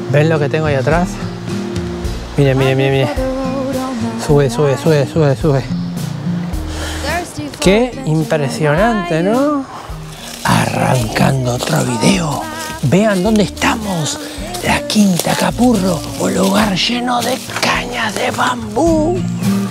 ¿Ven lo que tengo ahí atrás? Miren, miren, miren, miren. Sube, sube, sube, sube, sube. Qué impresionante, ¿no? Arrancando otro video. Vean dónde estamos. La Quinta Capurro, un lugar lleno de cañas de bambú.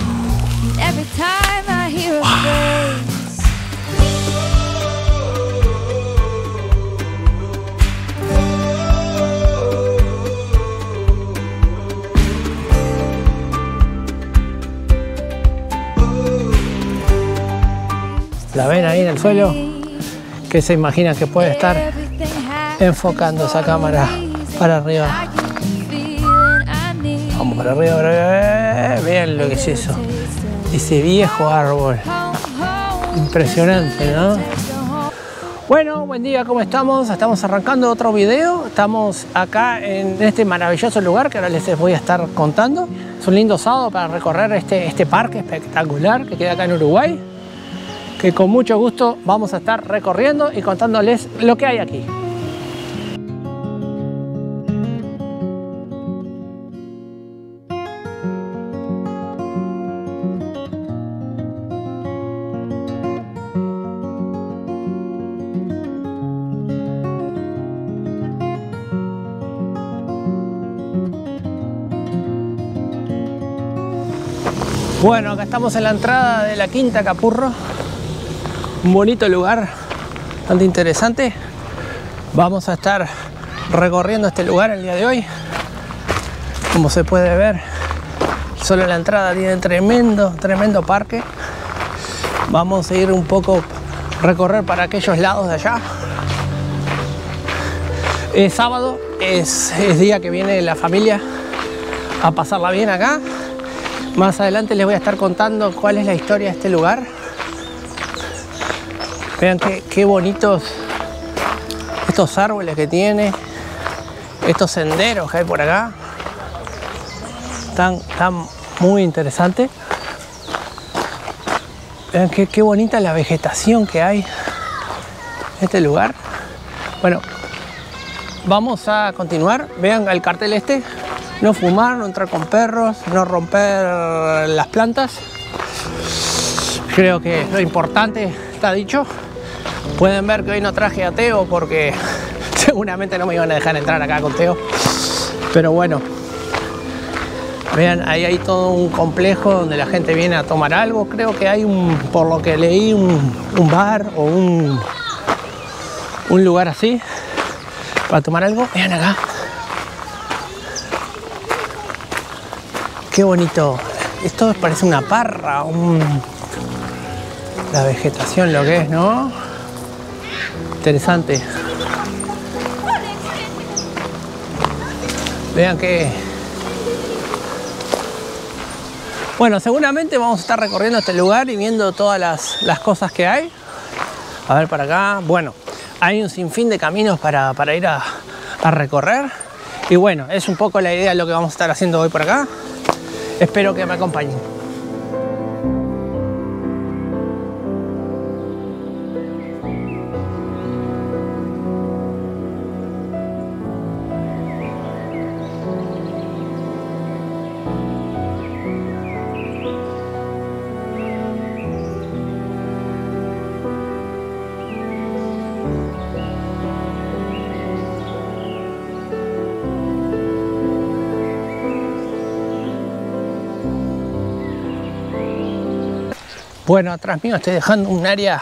¿La ven ahí en el suelo? ¿Qué se imaginan que puede estar enfocando esa cámara para arriba? Vamos para arriba, para arriba. Vean lo que es eso. Ese viejo árbol. Impresionante, ¿no? Bueno, buen día, ¿cómo estamos? Estamos arrancando otro video. Estamos acá en este maravilloso lugar que ahora les voy a estar contando. Es un lindo sábado para recorrer este parque espectacular que queda acá en Uruguay, que con mucho gusto vamos a estar recorriendo y contándoles lo que hay aquí. Bueno, acá estamos en la entrada de la Quinta Capurro. Un bonito lugar, bastante interesante. Vamos a estar recorriendo este lugar el día de hoy. Como se puede ver, solo la entrada tiene tremendo parque. Vamos a ir un poco recorrer para aquellos lados de allá. Es sábado, es día que viene la familia a pasarla bien acá. Más adelante les voy a estar contando cuál es la historia de este lugar. Vean qué bonitos estos árboles que tiene, estos senderos que hay por acá. Están muy interesantes. Vean qué bonita la vegetación que hay en este lugar. Bueno, vamos a continuar. Vean el cartel este. No fumar, no entrar con perros, no romper las plantas. Creo que lo importante está dicho. Pueden ver que hoy no traje a Teo porque seguramente no me iban a dejar entrar acá con Teo. Pero bueno, vean, ahí hay todo un complejo donde la gente viene a tomar algo. Creo que hay por lo que leí, un bar o un lugar así para tomar algo. Vean acá. Qué bonito. Esto parece una parra, la vegetación lo que es, ¿no? Interesante. Vean que... Bueno, seguramente vamos a estar recorriendo este lugar y viendo todas las cosas que hay. A ver para acá. Bueno, hay un sinfín de caminos para ir a recorrer. Y bueno, es un poco la idea de lo que vamos a estar haciendo hoy por acá. Espero que me acompañen. Bueno, atrás mío estoy dejando un área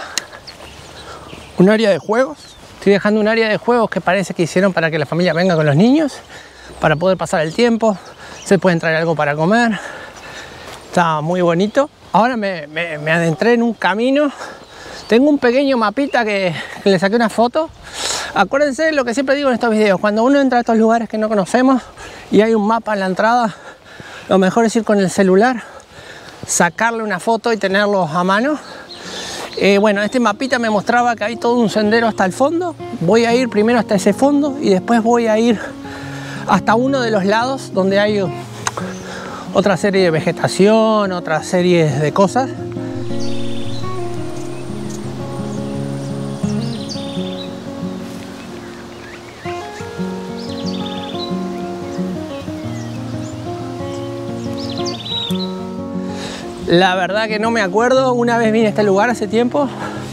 de juegos. Estoy dejando un área de juegos que parece que hicieron para que la familia venga con los niños, para poder pasar el tiempo. Se pueden traer algo para comer. Está muy bonito. Ahora me adentré en un camino. Tengo un pequeño mapita que le saqué una foto. Acuérdense lo que siempre digo en estos videos. Cuando uno entra a estos lugares que no conocemos y hay un mapa en la entrada, lo mejor es ir con el celular, sacarle una foto y tenerlo a mano. Bueno, este mapita me mostraba que hay todo un sendero hasta el fondo. Voy a ir primero hasta ese fondo y después voy a ir hasta uno de los lados donde hay otra serie de vegetación, otra serie de cosas. La verdad que no me acuerdo. Una vez vine a este lugar hace tiempo.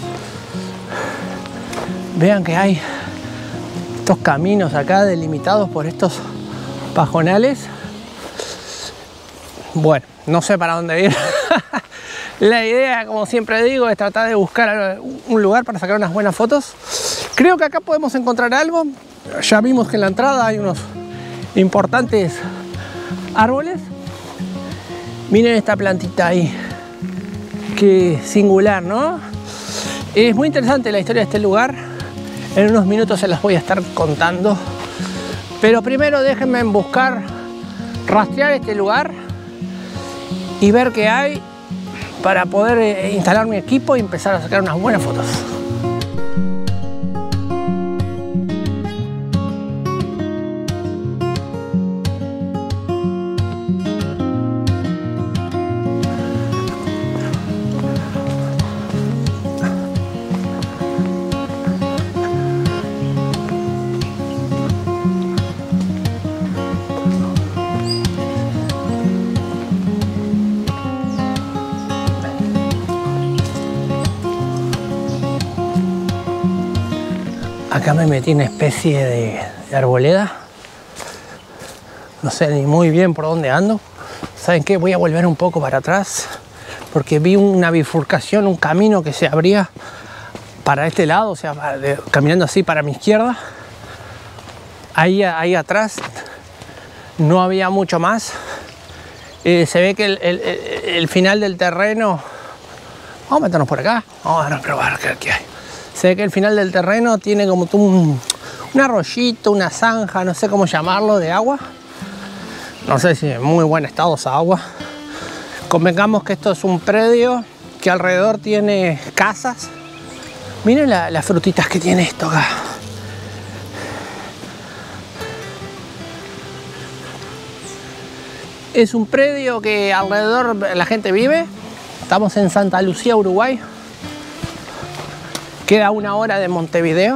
Vean que hay estos caminos acá delimitados por estos pajonales. Bueno, no sé para dónde ir. La idea, como siempre digo, es tratar de buscar un lugar para sacar unas buenas fotos. Creo que acá podemos encontrar algo. Ya vimos que en la entrada hay unos importantes árboles. Miren esta plantita ahí. Qué singular, ¿no? Es muy interesante la historia de este lugar. En unos minutos se las voy a estar contando. Pero primero déjenme buscar, rastrear este lugar y ver qué hay para poder instalar mi equipo y empezar a sacar unas buenas fotos. Acá me metí en una especie de arboleda. No sé ni muy bien por dónde ando. ¿Saben qué? Voy a volver un poco para atrás porque vi una bifurcación, un camino que se abría para este lado, o sea, caminando así para mi izquierda. Ahí atrás no había mucho más. Se ve que el final del terreno... Vamos a meternos por acá. Vamos a probar qué hay. Se ve que el final del terreno tiene como un arroyito, una zanja, no sé cómo llamarlo, de agua. No sé si en muy buen estado esa agua. Convengamos que esto es un predio que alrededor tiene casas. Miren las frutitas que tiene esto acá. Es un predio que alrededor la gente vive. Estamos en Santa Lucía, Uruguay. Queda 1 hora de Montevideo.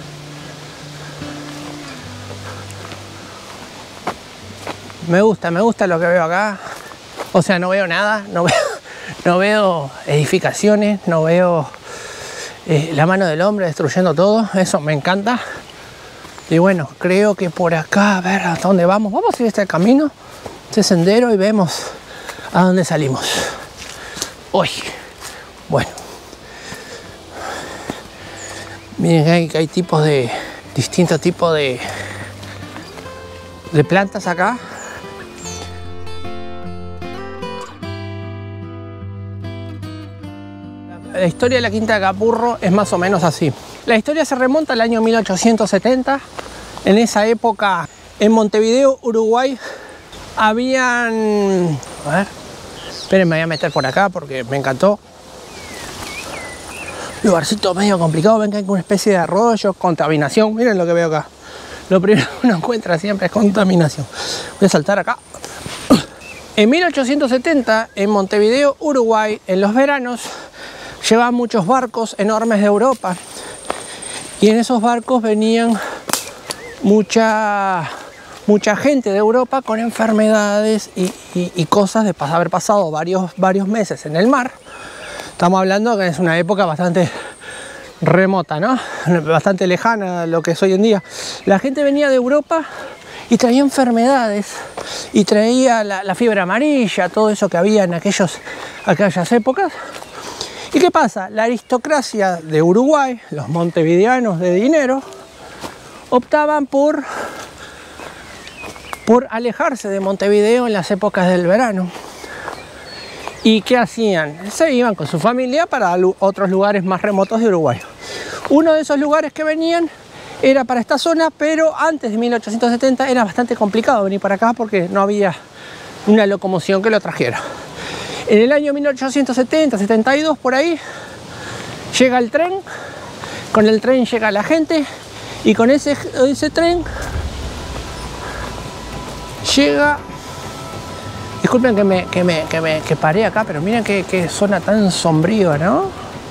Me gusta lo que veo acá. O sea, no veo nada, no veo edificaciones, no veo la mano del hombre destruyendo todo. Eso me encanta. Y bueno, creo que por acá, a ver hasta dónde vamos. Vamos a ir este camino, este sendero, y vemos a dónde salimos. Uy, bueno. Miren que hay tipos distintos tipos de plantas acá. La historia de la Quinta de Capurro es más o menos así. La historia se remonta al año 1870. En esa época, en Montevideo, Uruguay, habían... A ver, espérenme, me voy a meter por acá porque me encantó. Lugarcito medio complicado, ven que hay una especie de arroyo, contaminación. Miren lo que veo acá. Lo primero que uno encuentra siempre es contaminación. Voy a saltar acá. En 1870, en Montevideo, Uruguay, en los veranos, llevaban muchos barcos enormes de Europa. Y en esos barcos venían mucha gente de Europa con enfermedades y cosas de haber pasado varios meses en el mar. Estamos hablando que es una época bastante remota, ¿no? Bastante lejana a lo que es hoy en día. La gente venía de Europa y traía enfermedades y traía la fiebre amarilla, todo eso que había en aquellas épocas. ¿Y qué pasa? La aristocracia de Uruguay, los montevideanos de dinero, optaban por alejarse de Montevideo en las épocas del verano. ¿Y qué hacían? Se iban con su familia para otros lugares más remotos de Uruguay. Uno de esos lugares que venían era para esta zona, pero antes de 1870 era bastante complicado venir para acá porque no había una locomoción que lo trajera. En el año 1870, 72, por ahí, llega el tren. Con el tren llega la gente y con ese tren llega... Disculpen que paré acá, pero miren qué zona tan sombría, ¿no?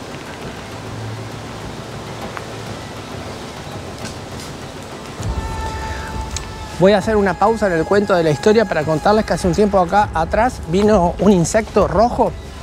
Voy a hacer una pausa en el cuento de la historia para contarles que hace un tiempo acá atrás vino un insecto rojo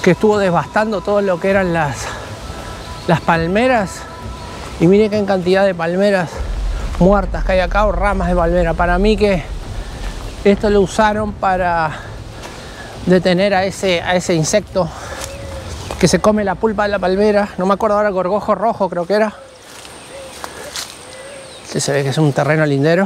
que estuvo devastando todo lo que eran las palmeras. Y mire qué cantidad de palmeras muertas que hay acá, o ramas de palmera. Para mí que esto lo usaron para detener a ese insecto que se come la pulpa de la palmera. No me acuerdo ahora, gorgojo rojo creo que era. Este se ve que es un terreno lindero.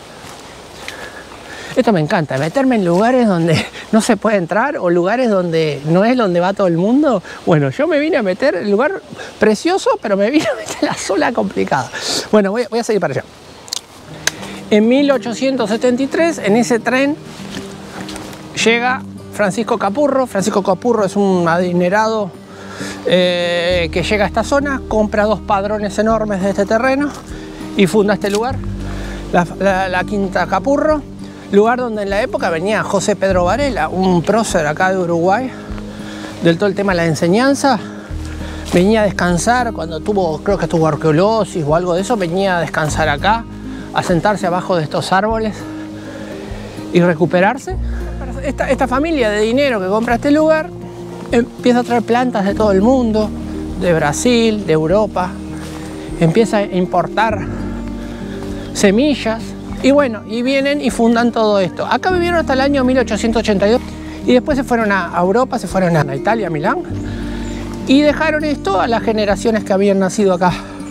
Esto me encanta, meterme en lugares donde no se puede entrar o lugares donde no es donde va todo el mundo. Bueno, yo me vine a meter en un lugar precioso, pero me vine a meter en la zona complicada. Bueno, voy a seguir para allá. En 1873, en ese tren, llega Francisco Capurro. Francisco Capurro es un adinerado que llega a esta zona, compra 2 padrones enormes de este terreno y funda este lugar, la Quinta Capurro. Lugar donde en la época venía José Pedro Varela, un prócer acá de Uruguay, del todo el tema de la enseñanza. Venía a descansar cuando tuvo, creo que tuvo arqueolosis o algo de eso, venía a descansar acá, a sentarse abajo de estos árboles y recuperarse. Esta familia de dinero que compra este lugar empieza a traer plantas de todo el mundo, de Brasil, de Europa, empieza a importar semillas. Y bueno, y vienen y fundan todo esto. Acá vivieron hasta el año 1882 y después se fueron a Europa, se fueron a Italia, a Milán, y dejaron esto a las generaciones que habían nacido acá.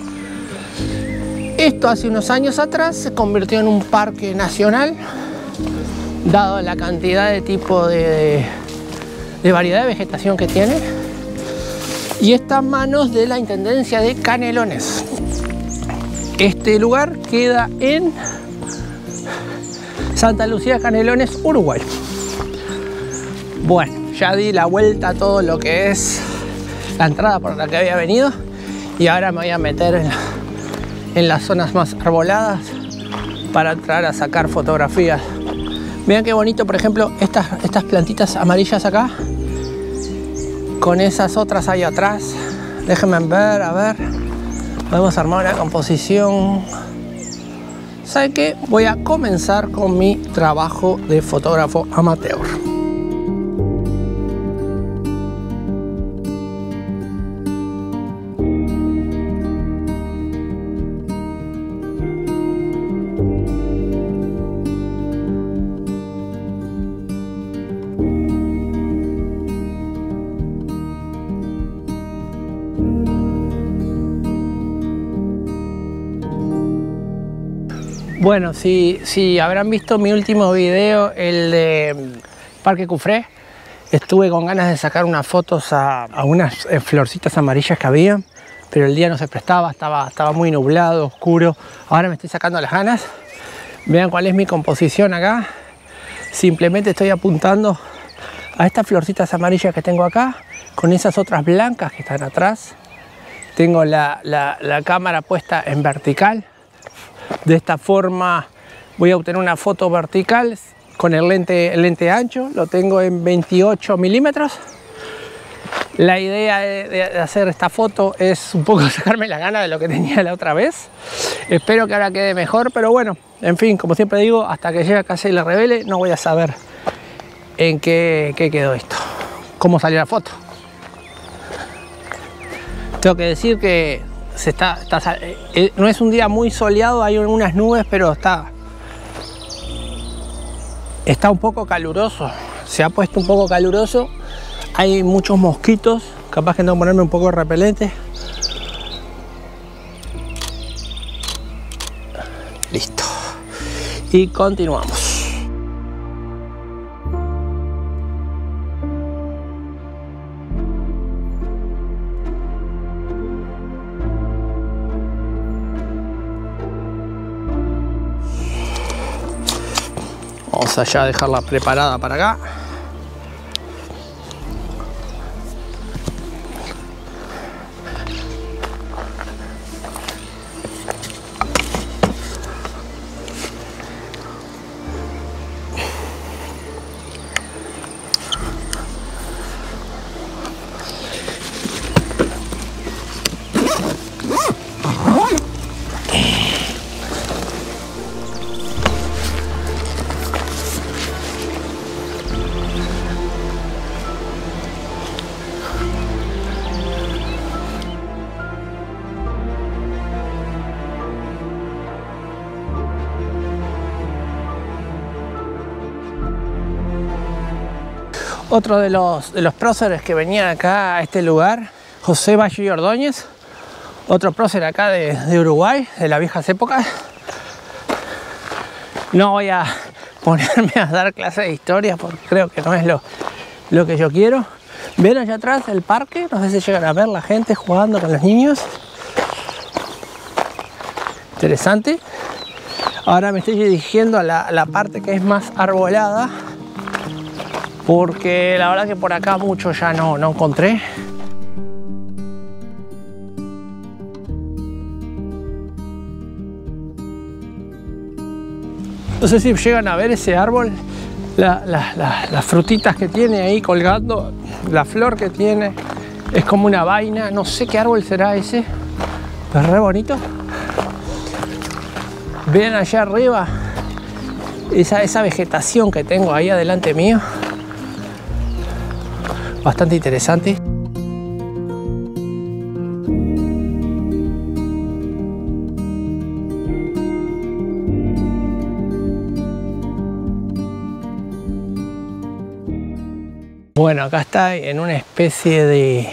Esto hace unos años atrás se convirtió en un parque nacional, dado la cantidad de tipo de variedad de vegetación que tiene, y está en manos de la Intendencia de Canelones. Este lugar queda en Santa Lucía, Canelones, Uruguay. Bueno, ya di la vuelta a todo lo que es la entrada por la que había venido y ahora me voy a meter en las zonas más arboladas para entrar a sacar fotografías. Vean qué bonito, por ejemplo, estas plantitas amarillas acá con esas otras ahí atrás. Déjenme ver, a ver, podemos armar una composición. ¿Saben qué? Voy a comenzar con mi trabajo de fotógrafo amateur. Bueno, si habrán visto mi último video, el de Parque Cufré, estuve con ganas de sacar unas fotos a unas florcitas amarillas que había, pero el día no se prestaba, estaba muy nublado, oscuro. Ahora me estoy sacando las ganas. Vean cuál es mi composición acá. Simplemente estoy apuntando a estas florcitas amarillas que tengo acá, con esas otras blancas que están atrás. Tengo la cámara puesta en vertical. De esta forma voy a obtener una foto vertical con el lente ancho. Lo tengo en 28 milímetros. La idea de hacer esta foto es un poco sacarme la gana de lo que tenía la otra vez. Espero que ahora quede mejor, pero bueno, en fin, como siempre digo, hasta que llegue a casa y la revele, no voy a saber en qué quedó esto, cómo salió la foto. Tengo que decir que no es un día muy soleado, hay unas nubes, pero está un poco caluroso. Se ha puesto un poco caluroso. Hay muchos mosquitos. Capaz que tengo que ponerme un poco de repelente. Listo. Y continuamos. Vamos allá a dejarla preparada para acá. Otro de los próceres que venían acá a este lugar, José Valle y Ordóñez, otro prócer acá de Uruguay, de las viejas épocas. No voy a ponerme a dar clases de historia porque creo que no es lo que yo quiero. Ven allá atrás el parque, no sé si llegan a ver la gente jugando con los niños. Interesante. Ahora me estoy dirigiendo a la parte que es más arbolada, porque la verdad que por acá mucho ya no encontré. No sé si llegan a ver ese árbol, las frutitas que tiene ahí colgando, la flor que tiene, es como una vaina, no sé qué árbol será ese, pero es re bonito. Vean allá arriba esa vegetación que tengo ahí adelante mío, bastante interesante. Bueno, acá está en una especie de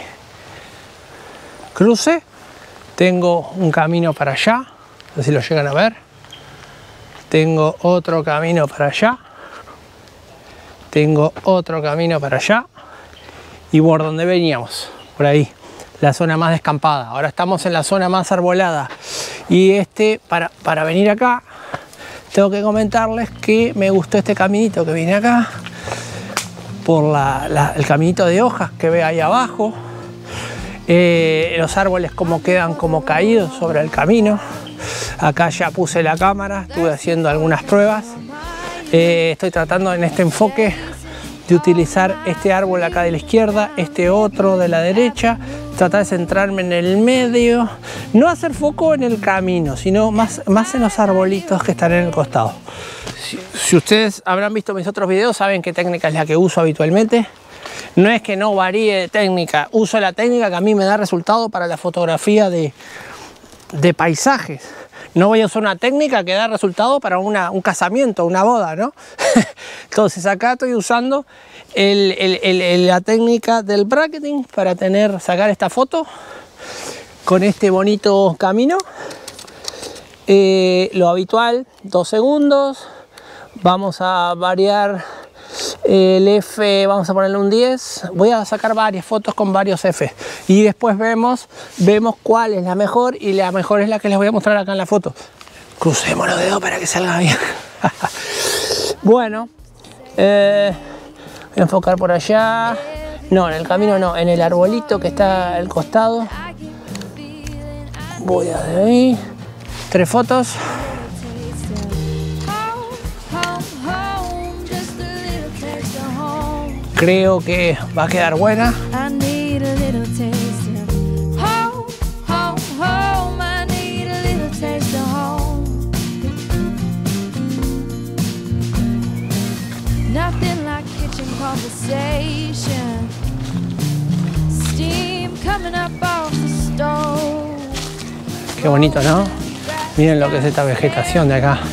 cruce. Tengo un camino para allá, no sé si lo llegan a ver. Tengo otro camino para allá. Tengo otro camino para allá. Y por donde veníamos, por ahí, la zona más descampada. Ahora estamos en la zona más arbolada. Y para venir acá, tengo que comentarles que me gustó este caminito que viene acá. Por el caminito de hojas que ve ahí abajo, los árboles como quedan como caídos sobre el camino. Acá ya puse la cámara, estuve haciendo algunas pruebas. Estoy tratando en este enfoque de utilizar este árbol acá de la izquierda, este otro de la derecha, tratar de centrarme en el medio, no hacer foco en el camino, sino más en los arbolitos que están en el costado. Si ustedes habrán visto mis otros videos, saben qué técnica es la que uso habitualmente. No es que no varíe de técnica, uso la técnica que a mí me da resultado para la fotografía de paisajes. No voy a usar una técnica que da resultado para un casamiento, una boda, ¿no? Entonces acá estoy usando la técnica del bracketing para sacar esta foto con este bonito camino. Lo habitual, 2 segundos. Vamos a variar el F, vamos a ponerle un 10. Voy a sacar varias fotos con varios F y después vemos cuál es la mejor, y la mejor es la que les voy a mostrar acá en la foto. Crucemos los dedos para que salga bien. Bueno, voy a enfocar por allá. No, en el camino no, en el arbolito que está al costado. Voy a de ahí. 3 fotos. Creo que va a quedar buena. Qué bonito, ¿no? Miren lo que es esta vegetación de acá.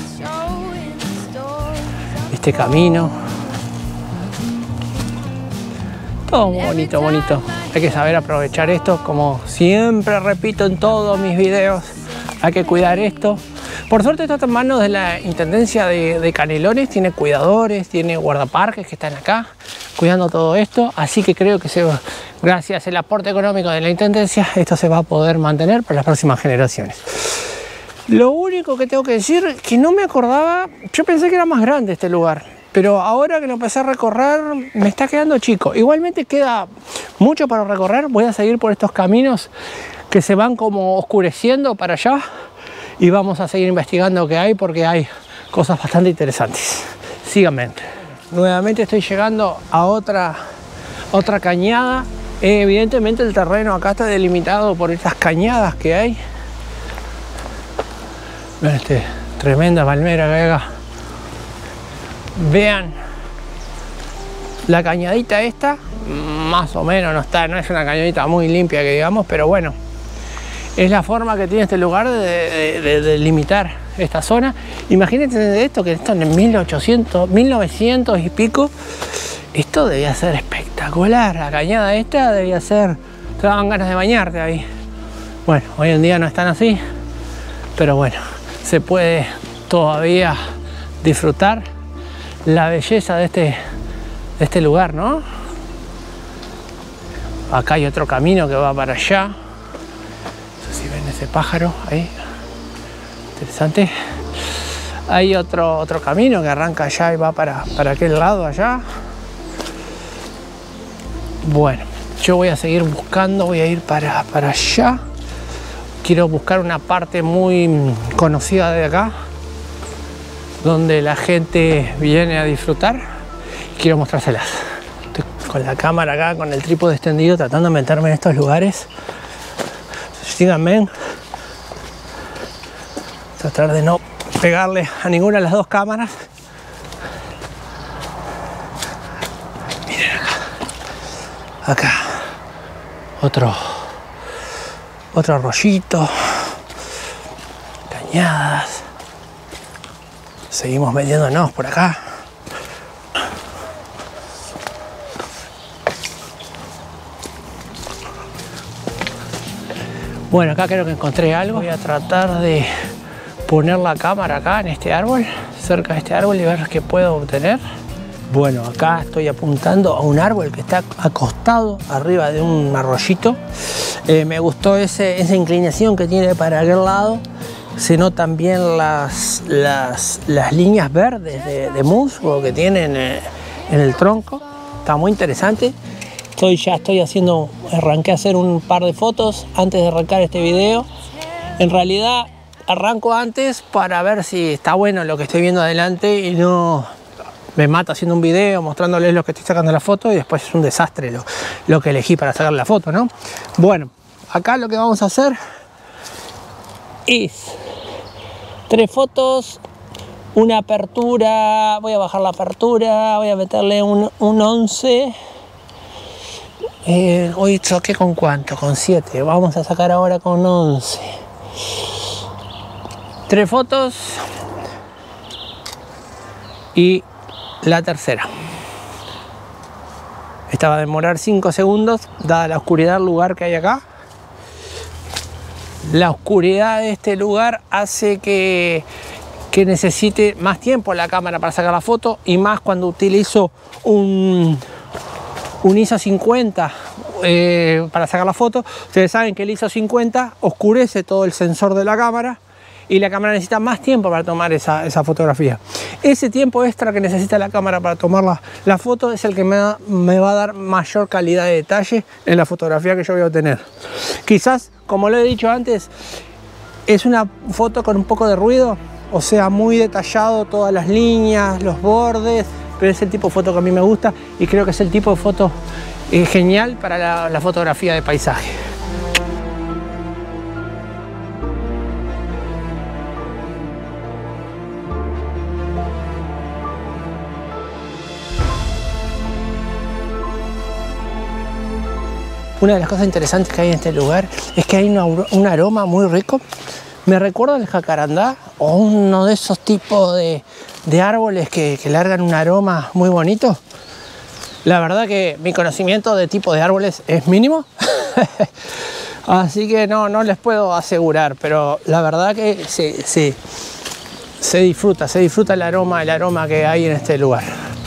Este camino. Todo muy bonito, bonito. Hay que saber aprovechar esto, como siempre repito en todos mis videos. Hay que cuidar esto. Por suerte esto está en manos de la Intendencia de Canelones. Tiene cuidadores, tiene guardaparques que están acá cuidando todo esto. Así que creo que gracias al aporte económico de la Intendencia, esto se va a poder mantener para las próximas generaciones. Lo único que tengo que decir es que no me acordaba, yo pensé que era más grande este lugar. Pero ahora que lo empecé a recorrer, me está quedando chico. Igualmente queda mucho para recorrer. Voy a seguir por estos caminos que se van como oscureciendo para allá. Y vamos a seguir investigando qué hay, porque hay cosas bastante interesantes. Síganme. Nuevamente estoy llegando a otra cañada. Evidentemente el terreno acá está delimitado por estas cañadas que hay. Vean tremenda palmera que hay acá. Vean la cañadita esta, más o menos no es una cañadita muy limpia que digamos, pero bueno, es la forma que tiene este lugar de delimitar esta zona. Imagínense de esto, que están en 1800, 1900 y pico, Esto debía ser espectacular. La cañada esta debía ser... Te daban ganas de bañarte ahí. Bueno, hoy en día no están así. Pero bueno, se puede todavía disfrutar la belleza de este lugar, ¿no? Acá hay otro camino que va para allá. No sé si ven ese pájaro ahí. Interesante. Hay otro camino que arranca allá y va para aquel lado allá. Bueno, yo voy a seguir buscando, voy a ir para allá. Quiero buscar una parte muy conocida de acá, donde la gente viene a disfrutar. Quiero mostrárselas. Estoy con la cámara acá, con el trípode extendido, tratando de meterme en estos lugares. Síganme. Tratar de no pegarle a ninguna de las dos cámaras. Miren acá otro arroyito, cañadas. Seguimos metiéndonos por acá. Bueno, acá creo que encontré algo. Voy a tratar de poner la cámara acá en este árbol, cerca de este árbol, y ver qué puedo obtener. Bueno, acá estoy apuntando a un árbol que está acostado arriba de un arroyito. Me gustó esa inclinación que tiene para aquel lado. Se notan bien las líneas verdes de musgo que tienen en el tronco. Está muy interesante. Arranqué a hacer un par de fotos antes de arrancar este video. En realidad arranco antes para ver si está bueno lo que estoy viendo adelante y no me mato haciendo un video mostrándoles lo que estoy sacando la foto y después es un desastre lo que elegí para sacar la foto, ¿no? Bueno, acá lo que vamos a hacer es 3 fotos, una apertura, voy a bajar la apertura, voy a meterle un 11. Hoy choqué con cuánto, con 7, vamos a sacar ahora con 11. 3 fotos y la tercera. Esta va a demorar 5 segundos, dada la oscuridad del lugar que hay acá. La oscuridad de este lugar hace que necesite más tiempo la cámara para sacar la foto, y más cuando utilizo un ISO 50 para sacar la foto. Ustedes saben que el ISO 50 oscurece todo el sensor de la cámara y la cámara necesita más tiempo para tomar esa fotografía. Ese tiempo extra que necesita la cámara para tomar la foto es el que me va a dar mayor calidad de detalle en la fotografía que yo voy a obtener. Quizás, como lo he dicho antes, es una foto con un poco de ruido, o sea, muy detallado, todas las líneas, los bordes, pero es el tipo de foto que a mí me gusta y creo que es el tipo de foto genial para la fotografía de paisaje. Una de las cosas interesantes que hay en este lugar es que hay un aroma muy rico. Me recuerda al jacarandá o uno de esos tipos de árboles que largan un aroma muy bonito. La verdad que mi conocimiento de tipo de árboles es mínimo. Así que no les puedo asegurar, pero la verdad que se disfruta el aroma que hay en este lugar.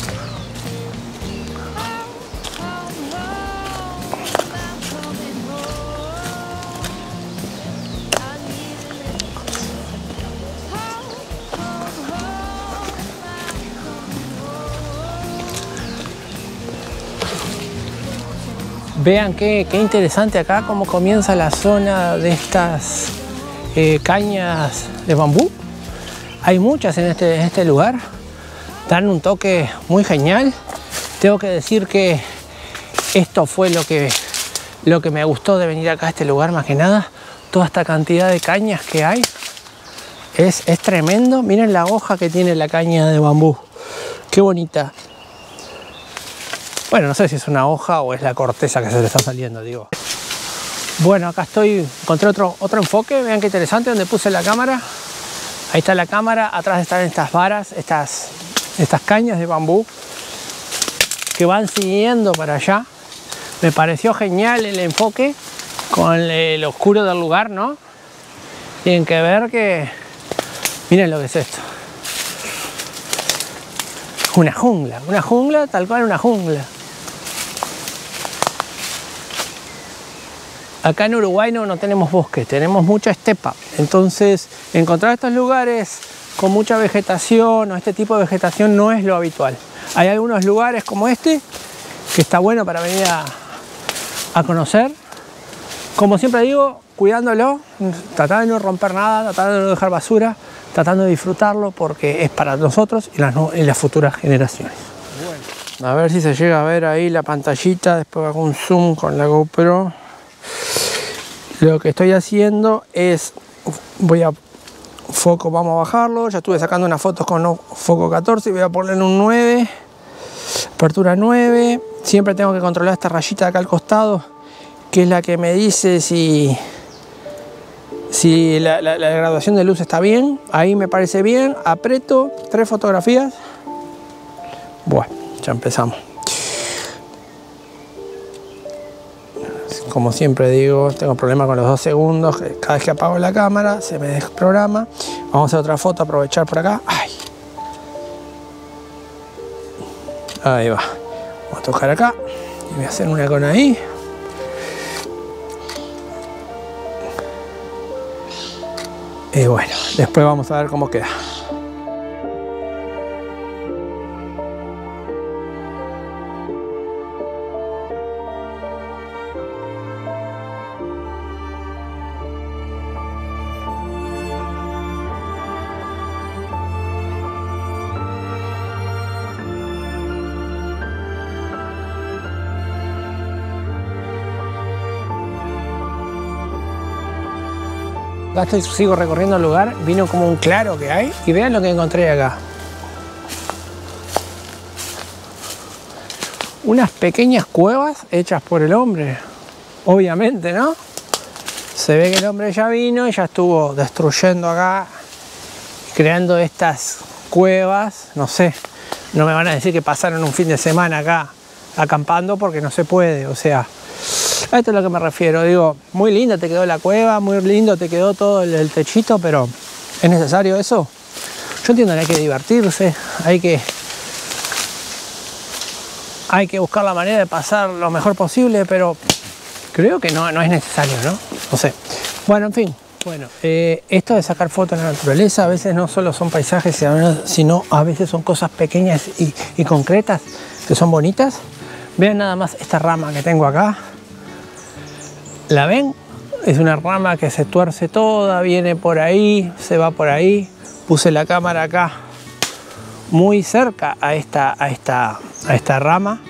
Vean qué interesante acá cómo comienza la zona de estas cañas de bambú. Hay muchas en este lugar, dan un toque muy genial. Tengo que decir que esto fue lo que me gustó de venir acá a este lugar, más que nada. Toda esta cantidad de cañas que hay es tremendo. Miren la hoja que tiene la caña de bambú, qué bonita. Bueno, no sé si es una hoja o es la corteza que se le está saliendo, digo. Bueno, acá encontré otro enfoque, vean qué interesante, donde puse la cámara. Ahí está la cámara, atrás están estas varas, estas cañas de bambú. que van siguiendo para allá. Me pareció genial el enfoque con el oscuro del lugar, ¿no? Tienen que ver que... Miren lo que es esto. Una jungla, tal cual una jungla. Acá en Uruguay no tenemos bosque, tenemos mucha estepa. Entonces, encontrar estos lugares con mucha vegetación o este tipo de vegetación no es lo habitual. Hay algunos lugares como este que está bueno para venir a conocer. Como siempre digo, cuidándolo, tratando de no romper nada, tratando de no dejar basura, tratando de disfrutarlo porque es para nosotros y las futuras generaciones. Bueno, a ver si se llega a ver ahí la pantallita, después hago un zoom con la GoPro. Lo que estoy haciendo es, foco, vamos a bajarlo, ya estuve sacando unas fotos con foco 14, voy a ponerle un 9, apertura 9, siempre tengo que controlar esta rayita de acá al costado, que es la que me dice si la graduación de luz está bien. Ahí me parece bien, aprieto, 3 fotografías, bueno, ya empezamos. Como siempre digo, tengo problemas con los 2 segundos, cada vez que apago la cámara se me desprograma. Vamos a hacer otra foto, aprovechar por acá. ¡Ay! Ahí va. Vamos a tocar acá y voy a hacer una con ahí. Y bueno, después vamos a ver cómo queda. Acá sigo recorriendo el lugar, vino como un claro que hay y vean lo que encontré acá. Unas pequeñas cuevas hechas por el hombre, obviamente, ¿no? Se ve que el hombre ya vino y ya estuvo destruyendo acá, creando estas cuevas, no sé, no me van a decir que pasaron un fin de semana acá acampando porque no se puede, o sea... A esto es a lo que me refiero, digo, muy linda te quedó la cueva, muy lindo te quedó todo el techito, pero ¿es necesario eso? Yo entiendo que hay que divertirse, hay que buscar la manera de pasar lo mejor posible, pero creo que no es necesario, ¿no? No sé. Bueno, en fin, bueno, esto de sacar fotos en la naturaleza a veces no solo son paisajes, sino a veces son cosas pequeñas y concretas que son bonitas. Vean nada más esta rama que tengo acá. ¿La ven? Es una rama que se tuerce toda, viene por ahí, se va por ahí. Puse la cámara acá muy cerca a esta rama.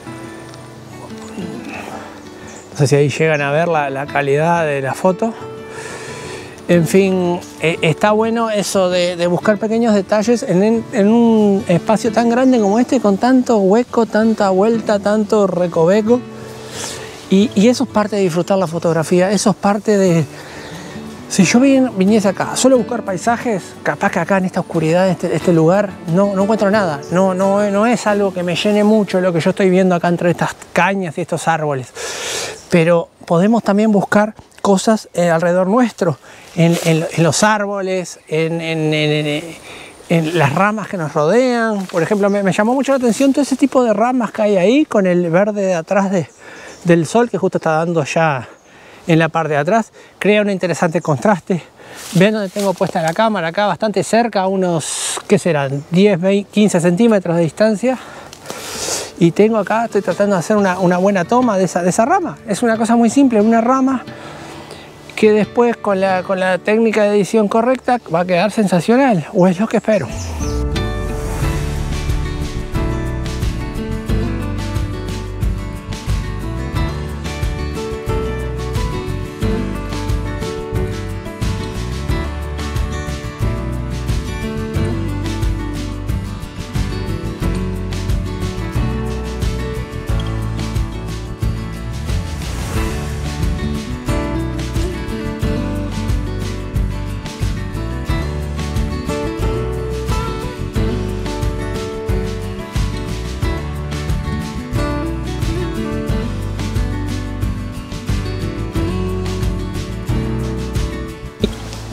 No sé si ahí llegan a ver la calidad de la foto. En fin, está bueno eso de buscar pequeños detalles en un espacio tan grande como este, con tanto hueco, tanta vuelta, tanto recoveco. Y eso es parte de disfrutar la fotografía, eso es parte de... Si yo viniese acá solo a buscar paisajes, capaz que acá en esta oscuridad, este lugar, no encuentro nada. No es algo que me llene mucho lo que yo estoy viendo acá entre estas cañas y estos árboles. Pero podemos también buscar cosas alrededor nuestro, en los árboles, en las ramas que nos rodean. Por ejemplo, me llamó mucho la atención todo ese tipo de ramas que hay ahí, con el verde de atrás del sol que justo está dando ya en la parte de atrás, crea un interesante contraste. Vean donde tengo puesta la cámara, acá bastante cerca, a unos, ¿qué serán? 10, 20, 15 centímetros de distancia. Y tengo acá, estoy tratando de hacer una buena toma de esa rama. Es una cosa muy simple, una rama que después con la técnica de edición correcta va a quedar sensacional, o es lo que espero.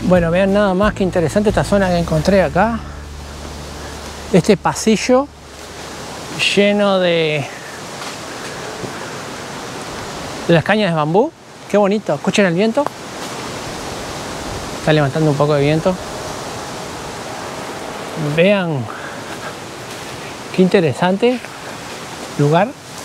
Bueno, vean nada más que interesante esta zona que encontré acá. Este pasillo lleno de las cañas de bambú. Qué bonito, escuchen el viento. Está levantando un poco de viento. Vean qué interesante lugar.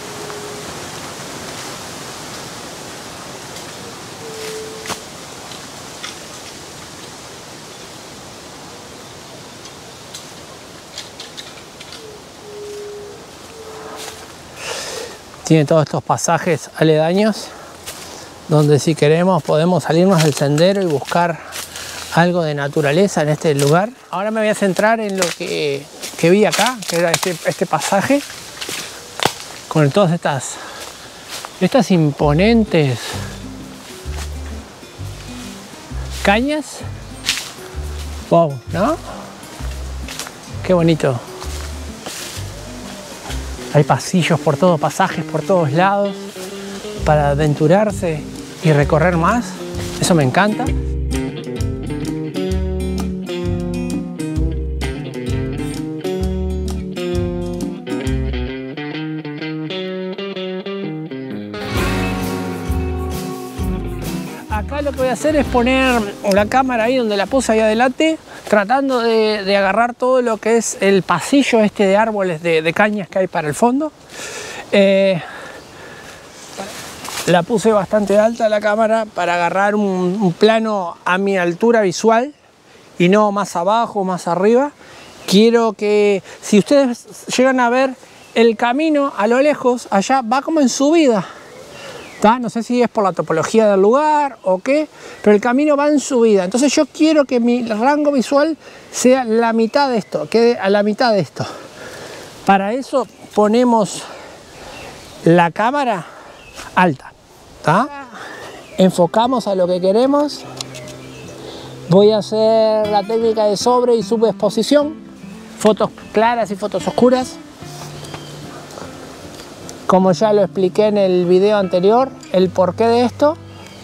Tiene todos estos pasajes aledaños donde si queremos podemos salirnos del sendero y buscar algo de naturaleza en este lugar. Ahora me voy a centrar en lo que vi acá, que era este pasaje con todas estas imponentes cañas. Wow, ¿no? Qué bonito. Hay pasillos por todos, pasajes por todos lados para aventurarse y recorrer más. Eso me encanta. Acá lo que voy a hacer es poner la cámara ahí donde la puse ahí adelante, tratando de agarrar todo lo que es el pasillo este de árboles de cañas que hay para el fondo. La puse bastante alta la cámara para agarrar un plano a mi altura visual y no más abajo o más arriba. Quiero que si ustedes llegan a ver el camino a lo lejos, allá va como en subida. No sé si es por la topología del lugar o qué, pero el camino va en subida. Entonces yo quiero que mi rango visual sea la mitad de esto, quede a la mitad de esto. Para eso ponemos la cámara alta. Enfocamos a lo que queremos. Voy a hacer la técnica de sobre y subexposición. Fotos claras y fotos oscuras. Como ya lo expliqué en el video anterior, el porqué de esto.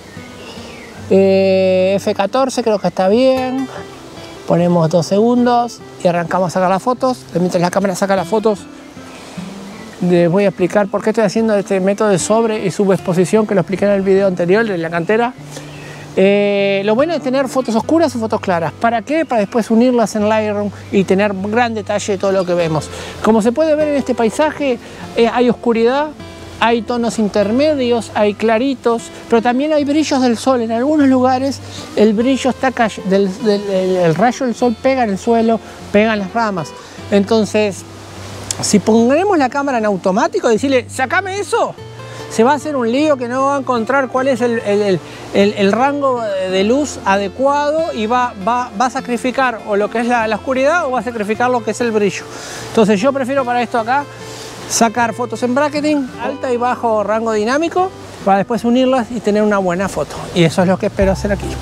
F14 creo que está bien. Ponemos 2 segundos y arrancamos a sacar las fotos. Mientras la cámara saca las fotos, les voy a explicar por qué estoy haciendo este método de sobre y subexposición que lo expliqué en el video anterior de la cantera. Lo bueno es tener fotos oscuras y fotos claras. ¿Para qué? Para después unirlas en Lightroom y tener gran detalle de todo lo que vemos. Como se puede ver en este paisaje, hay oscuridad, hay tonos intermedios, hay claritos, pero también hay brillos del sol. En algunos lugares el brillo está el rayo del sol pega en el suelo, pega en las ramas. Entonces, si ponemos la cámara en automático y decirle, sacame eso, se va a hacer un lío que no va a encontrar cuál es el rango de luz adecuado y va a sacrificar o lo que es la oscuridad o va a sacrificar lo que es el brillo. Entonces yo prefiero para esto acá sacar fotos en bracketing, alta y bajo rango dinámico, para después unirlas y tener una buena foto. Y eso es lo que espero hacer aquí.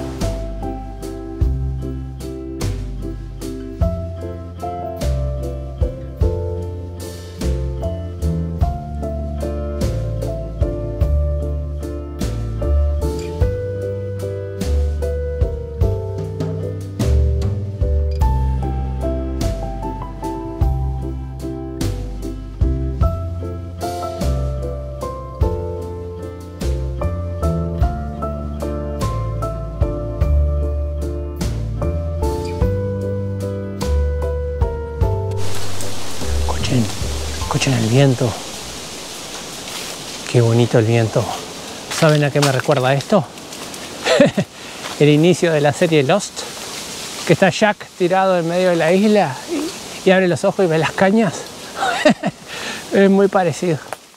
Escuchen el viento. Qué bonito el viento. ¿Saben a qué me recuerda esto? El inicio de la serie Lost, que está Jack tirado en medio de la isla y abre los ojos y ve las cañas. Es muy parecido.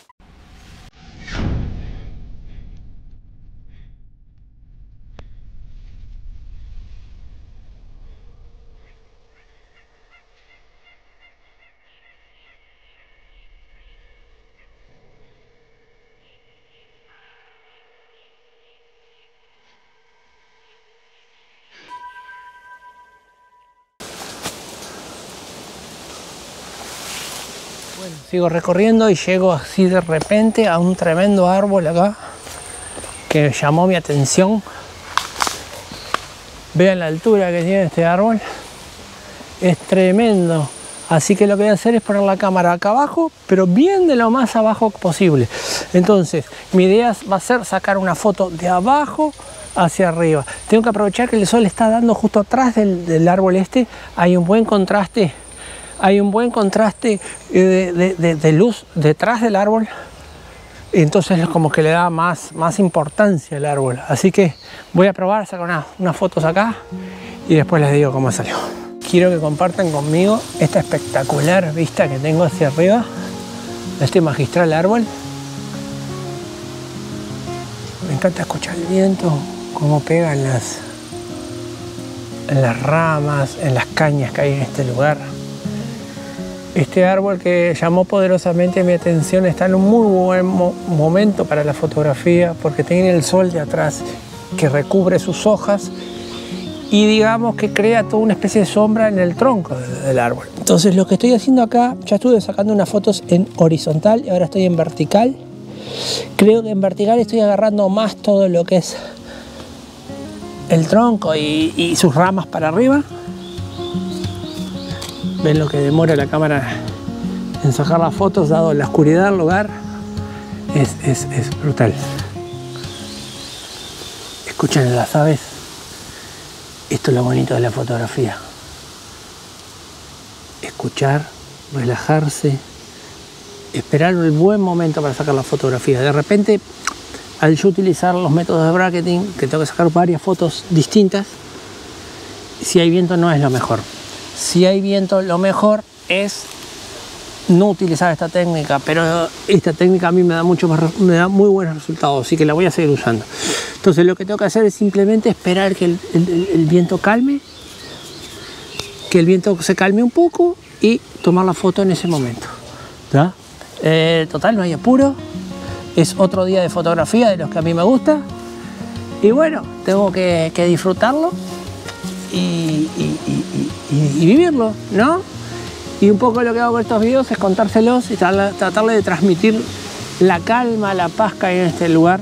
Bueno, sigo recorriendo y llego así de repente a un tremendo árbol acá que llamó mi atención. Vean la altura que tiene este árbol. Es tremendo. Así que lo que voy a hacer es poner la cámara acá abajo, pero bien de lo más abajo posible. Entonces, mi idea va a ser sacar una foto de abajo hacia arriba. Tengo que aprovechar que el sol está dando justo atrás del árbol este. Hay un buen contraste. Hay un buen contraste de luz detrás del árbol. Entonces es como que le da más importancia al árbol. Así que voy a probar a sacar unas fotos acá y después les digo cómo salió. Quiero que compartan conmigo esta espectacular vista que tengo hacia arriba de este magistral árbol. Me encanta escuchar el viento, cómo pega en las ramas, en las cañas que hay en este lugar. Este árbol que llamó poderosamente mi atención está en un muy buen momento para la fotografía porque tiene el sol de atrás que recubre sus hojas y digamos que crea toda una especie de sombra en el tronco del árbol. Entonces lo que estoy haciendo acá, ya estuve sacando unas fotos en horizontal y ahora estoy en vertical. Creo que en vertical estoy agarrando más todo lo que es el tronco y sus ramas para arriba. Ven lo que demora la cámara en sacar las fotos, dado la oscuridad del lugar. Es brutal. Escuchen las aves. Esto es lo bonito de la fotografía. Escuchar, relajarse, esperar el buen momento para sacar la fotografía. De repente, al yo utilizar los métodos de bracketing, que tengo que sacar varias fotos distintas, si hay viento no es lo mejor. Si hay viento, lo mejor es no utilizar esta técnica, pero esta técnica a mí me da muy buenos resultados, así que la voy a seguir usando. Entonces lo que tengo que hacer es simplemente esperar que el viento calme, que el viento se calme un poco y tomar la foto en ese momento. ¿Ya? Total, no hay apuro, es otro día de fotografía de los que a mí me gusta y bueno, tengo que disfrutarlo y vivirlo, ¿no? Y un poco lo que hago con estos videos es contárselos y tratarle de transmitir la calma, la paz que hay en este lugar.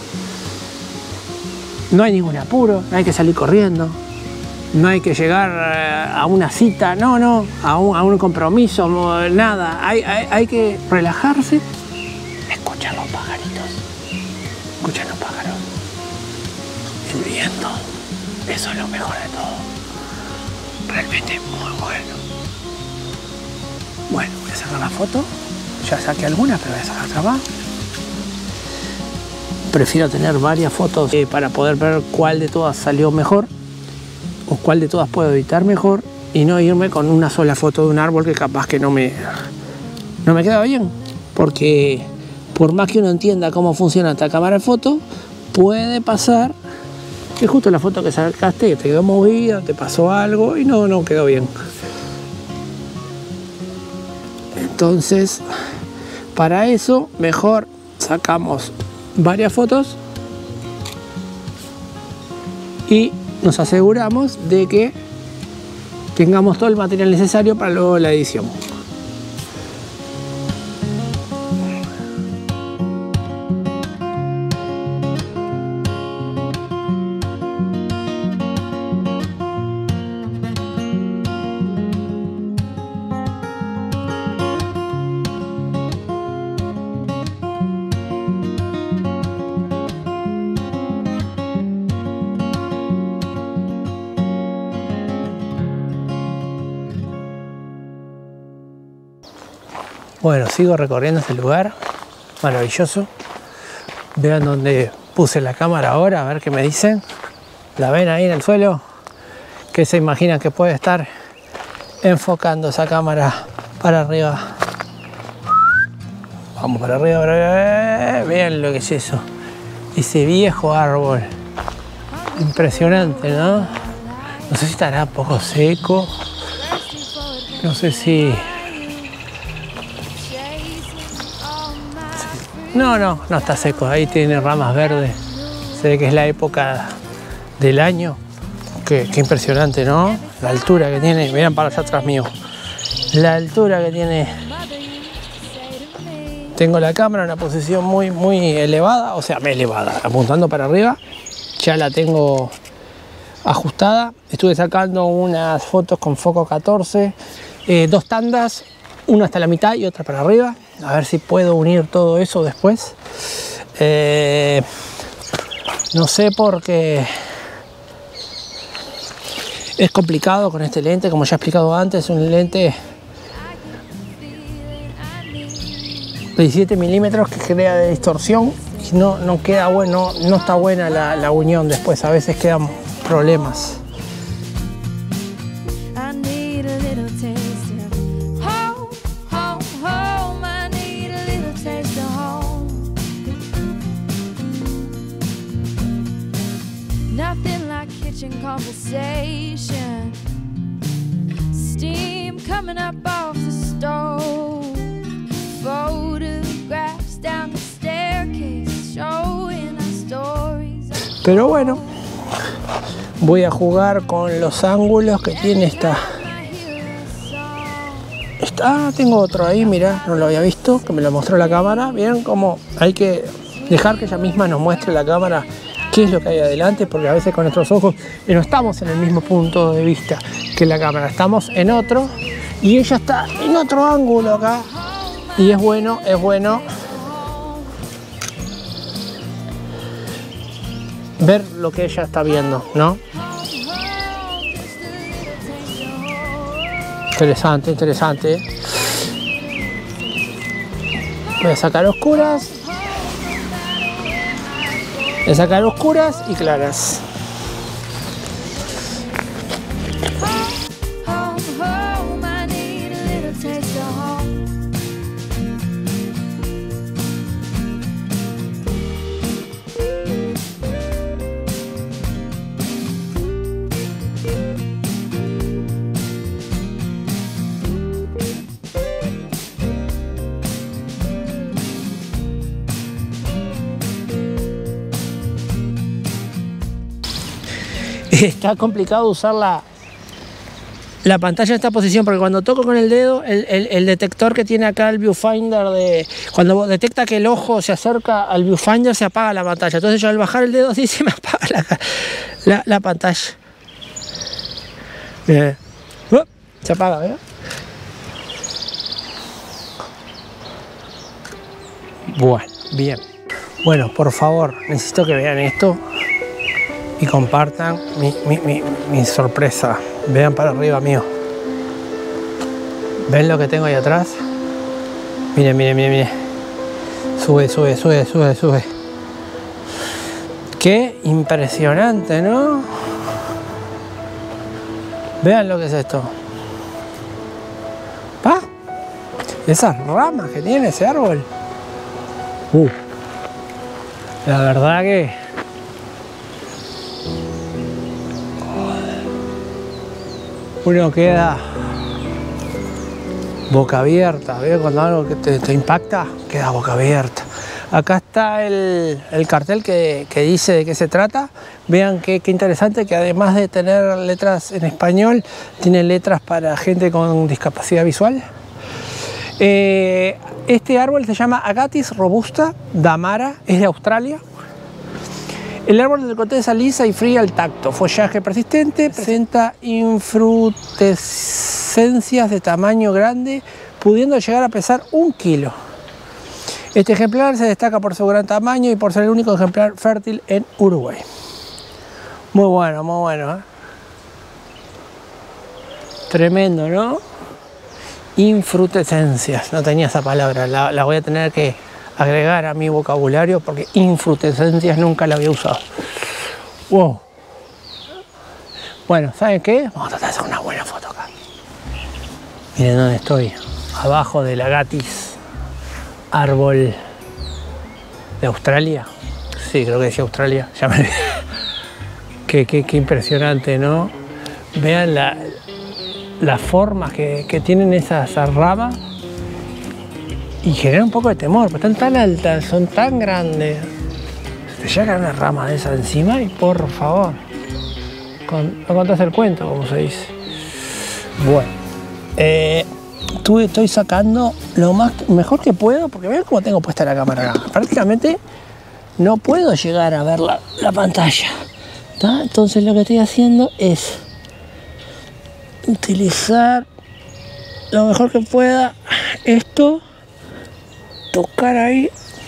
No hay ningún apuro, no hay que salir corriendo, no hay que llegar a una cita, no, a un compromiso, nada. Hay que relajarse, escuchar los pajaritos, escuchar los pájaros, el viento, eso es lo mejor de todo. Realmente muy bueno. Bueno, voy a sacar la foto. Ya saqué algunas, pero voy a sacar otra más. Prefiero tener varias fotos para poder ver cuál de todas salió mejor o cuál de todas puedo editar mejor y no irme con una sola foto de un árbol que capaz que no me queda bien. Porque por más que uno entienda cómo funciona esta cámara de foto, puede pasar que justo la foto que sacaste te quedó movida, te pasó algo y no quedó bien. Entonces, para eso, mejor sacamos varias fotos y nos aseguramos de que tengamos todo el material necesario para luego la edición. Bueno, sigo recorriendo este lugar maravilloso. Vean dónde puse la cámara ahora, a ver qué me dicen. ¿La ven ahí en el suelo? ¿Qué se imaginan que puede estar enfocando esa cámara para arriba? Vamos para arriba. Vean lo que es eso. Ese viejo árbol. Impresionante, ¿no? No sé si estará poco seco. No sé si... No está seco, ahí tiene ramas verdes. Se ve que es la época del año. Qué impresionante, ¿no? La altura que tiene, miren para allá atrás mío. La altura que tiene. Tengo la cámara en una posición muy elevada, o sea, elevada, apuntando para arriba. Ya la tengo ajustada. Estuve sacando unas fotos con foco 14, 2 tandas, una hasta la mitad y otra para arriba. A ver si puedo unir todo eso después. No sé, porque es complicado con este lente, como ya he explicado antes. Es un lente de 17 milímetros que crea de distorsión y no queda bueno, no está buena la unión después. A veces quedan problemas. Conversation, steam coming up off the stove, photographs down the staircase showing our stories. Pero bueno, voy a jugar con los ángulos que tiene esta. Tengo otro ahí, mira, no lo había visto, que me lo mostró la cámara. Bien, como hay que dejar que ella misma nos muestre la cámara qué es lo que hay adelante, porque a veces con nuestros ojos no estamos en el mismo punto de vista que la cámara, estamos en otro y ella está en otro ángulo acá, y es bueno ver lo que ella está viendo, ¿no? Interesante. Voy a sacar oscuras. De sacar oscuras y claras. Está complicado usar la pantalla en esta posición, porque cuando toco con el dedo, el detector que tiene acá el viewfinder, cuando detecta que el ojo se acerca al viewfinder, se apaga la pantalla. Entonces yo al bajar el dedo así se me apaga la pantalla. Se apaga, ¿verdad? Bueno, bien. Bueno, por favor, necesito que vean esto y compartan mi sorpresa. Vean para arriba mío. ¿Ven lo que tengo ahí atrás? Miren. Sube. Qué impresionante, ¿no? Vean lo que es esto. ¿Pa? Esas ramas que tiene ese árbol. La verdad que uno queda boca abierta. ¿Ves? Cuando algo que te impacta, queda boca abierta. Acá está el cartel que dice de qué se trata. Vean qué interesante, que además de tener letras en español, tiene letras para gente con discapacidad visual. Este árbol se llama Agathis robusta damara, es de Australia. El árbol de corteza lisa y fría al tacto, follaje persistente, presenta infrutescencias de tamaño grande, pudiendo llegar a pesar 1 kilo. Este ejemplar se destaca por su gran tamaño y por ser el único ejemplar fértil en Uruguay. Muy bueno, ¿eh? Tremendo, ¿no? Infrutescencias, no tenía esa palabra, la voy a tener que agregar a mi vocabulario porque infrutescencias nunca la había usado. Wow. Bueno, ¿saben qué? Vamos a tratar de hacer una buena foto acá. Miren dónde estoy, abajo del Agathis, árbol de Australia. Sí, creo que decía Australia, ya me olvidé. Qué impresionante, ¿no? Vean las formas que tienen esas ramas. Y genera un poco de temor, porque están tan altas, son tan grandes. Se te llega una rama de esa encima y por favor, no contás el cuento, como se dice. Bueno, estoy sacando lo mejor que puedo, porque vean cómo tengo puesta la cámara acá. Prácticamente no puedo llegar a ver la pantalla. ¿Está? Entonces lo que estoy haciendo es utilizar lo mejor que pueda esto, tocar ahí.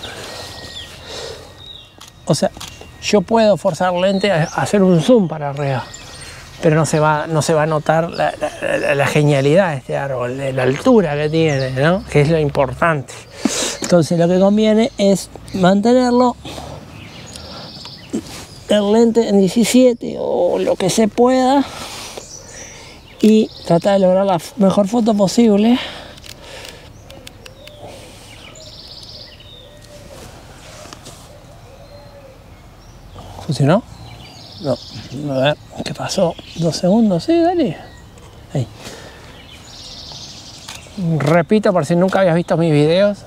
O sea, yo puedo forzar el lente a hacer un zoom para arriba, pero no se va a notar la genialidad de este árbol, la altura que tiene, ¿no? Que es lo importante. Entonces lo que conviene es mantenerlo el lente en 17 o lo que se pueda y tratar de lograr la mejor foto posible. ¿Funcionó? No, a ver, ¿qué pasó? 2 segundos, sí, dale. Ahí. Repito, por si nunca habías visto mis videos,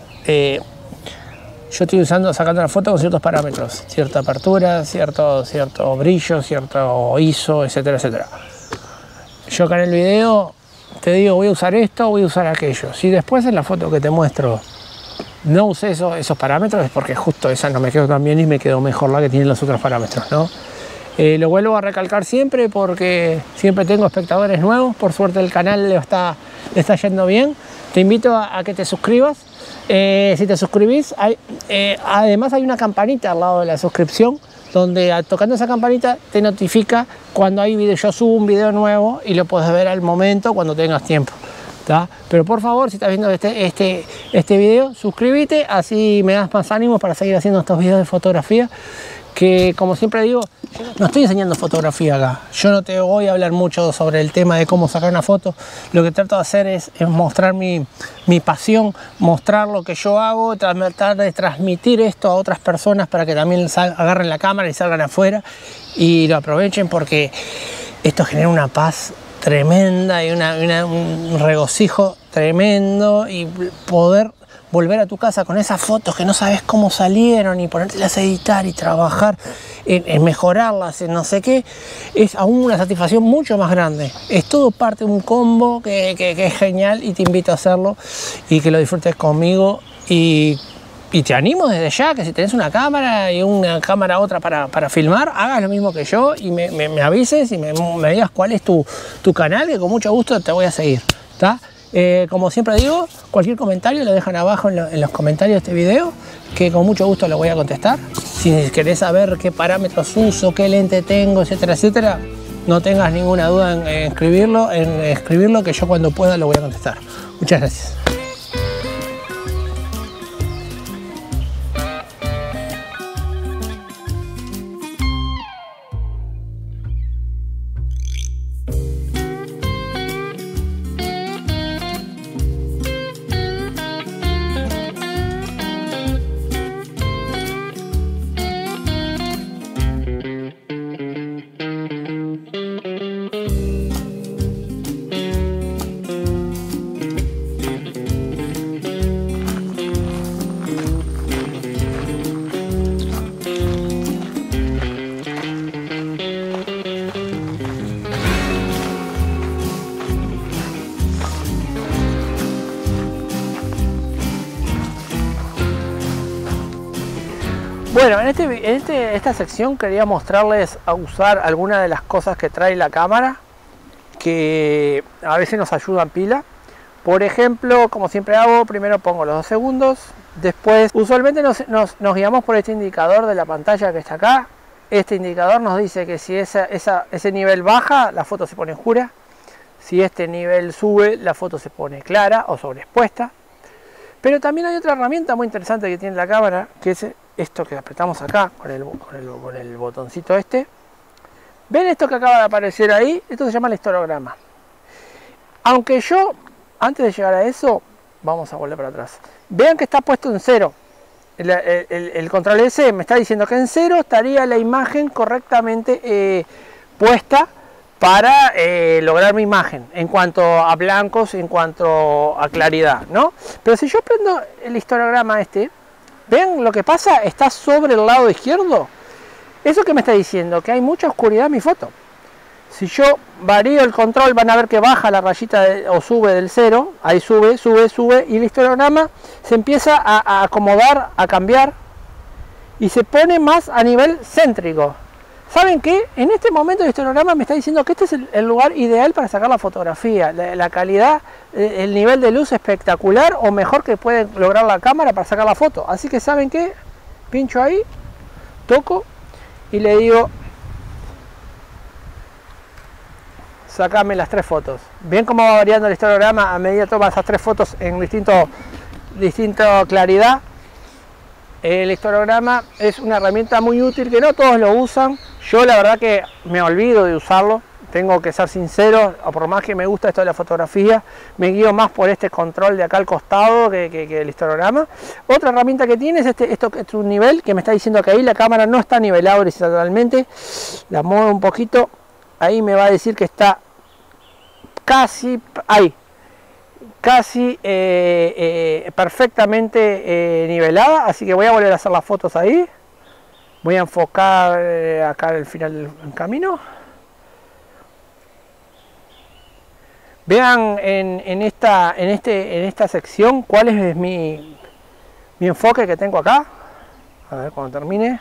yo estoy sacando la foto con ciertos parámetros, cierta apertura, cierto brillo, cierto ISO, etcétera, etcétera. Yo acá en el video te digo, voy a usar esto, voy a usar aquello. Si después en la foto que te muestro no usé esos parámetros, es porque justo esa no me quedó tan bien y me quedó mejor la que tienen los otros parámetros, ¿no? Lo vuelvo a recalcar siempre porque siempre tengo espectadores nuevos. Por suerte el canal le está yendo bien. Te invito a que te suscribas. Si te suscribís, además hay una campanita al lado de la suscripción donde tocando esa campanita te notifica cuando hay video. Yo subo un video nuevo y lo puedes ver al momento cuando tengas tiempo. ¿Tá? Pero por favor, si estás viendo este video, suscríbete, así me das más ánimo para seguir haciendo estos videos de fotografía, que como siempre digo, no estoy enseñando fotografía acá. Yo no te voy a hablar mucho sobre el tema de cómo sacar una foto. Lo que trato de hacer es mostrar mi pasión, mostrar lo que yo hago, tratar de transmitir esto a otras personas para que también agarren la cámara y salgan afuera y lo aprovechen, porque esto genera una paz tremenda y un regocijo tremendo, y poder volver a tu casa con esas fotos que no sabes cómo salieron y ponértelas a editar y trabajar en mejorarlas, en no sé qué, es aún una satisfacción mucho más grande. Es todo parte de un combo que es genial, y te invito a hacerlo y que lo disfrutes conmigo. Y te animo desde ya que si tenés una cámara y una cámara otra para filmar, hagas lo mismo que yo y me avises y me digas cuál es tu canal, que con mucho gusto te voy a seguir, ¿tá? Como siempre digo, cualquier comentario lo dejan abajo en los comentarios de este video, que con mucho gusto lo voy a contestar. Si querés saber qué parámetros uso, qué lente tengo, etcétera, etcétera, no tengas ninguna duda en escribirlo, que yo cuando pueda lo voy a contestar. Muchas gracias. Bueno, en esta sección quería mostrarles a usar algunas de las cosas que trae la cámara, que a veces nos ayudan pila. Por ejemplo, como siempre hago, primero pongo los 2 segundos, después usualmente nos guiamos por este indicador de la pantalla que está acá. Este indicador nos dice que si ese nivel baja, la foto se pone oscura. Si este nivel sube, la foto se pone clara o sobreexpuesta. Pero también hay otra herramienta muy interesante que tiene la cámara, que es esto que apretamos acá con el botoncito este. ¿Ven esto que acaba de aparecer ahí? Esto se llama el histograma. Aunque yo, antes de llegar a eso, vamos a volver para atrás. Vean que está puesto en 0. El control S me está diciendo que en 0 estaría la imagen correctamente puesta para lograr mi imagen en cuanto a blancos, en cuanto a claridad, ¿no? Pero si yo prendo el histograma este, ¿ven lo que pasa? Está sobre el lado izquierdo. ¿Eso qué me está diciendo? Que hay mucha oscuridad en mi foto. Si yo varío el control, van a ver que baja la rayita o sube del 0. Ahí sube, sube, sube. Y el histograma se empieza a acomodar, a cambiar. Y se pone más a nivel céntrico. ¿Saben qué? En este momento el histograma me está diciendo que este es el lugar ideal para sacar la fotografía. La calidad, el nivel de luz espectacular o mejor que puede lograr la cámara para sacar la foto. Así que ¿saben qué? Pincho ahí, toco y le digo, sacame las 3 fotos. ¿Ven cómo va variando el histograma a medida que toma esas 3 fotos en distinta claridad? El histograma es una herramienta muy útil que no todos lo usan. Yo la verdad que me olvido de usarlo, tengo que ser sincero, por más que me gusta esto de la fotografía, me guío más por este control de acá al costado que el histograma. Otra herramienta que tiene es esto es un nivel que me está diciendo que ahí la cámara no está nivelada horizontalmente. La muevo un poquito, ahí me va a decir que está casi ahí, casi perfectamente nivelada, así que voy a volver a hacer las fotos ahí. Voy a enfocar acá al final del camino. Vean en esta sección cuál es mi enfoque que tengo acá. A ver cuando termine.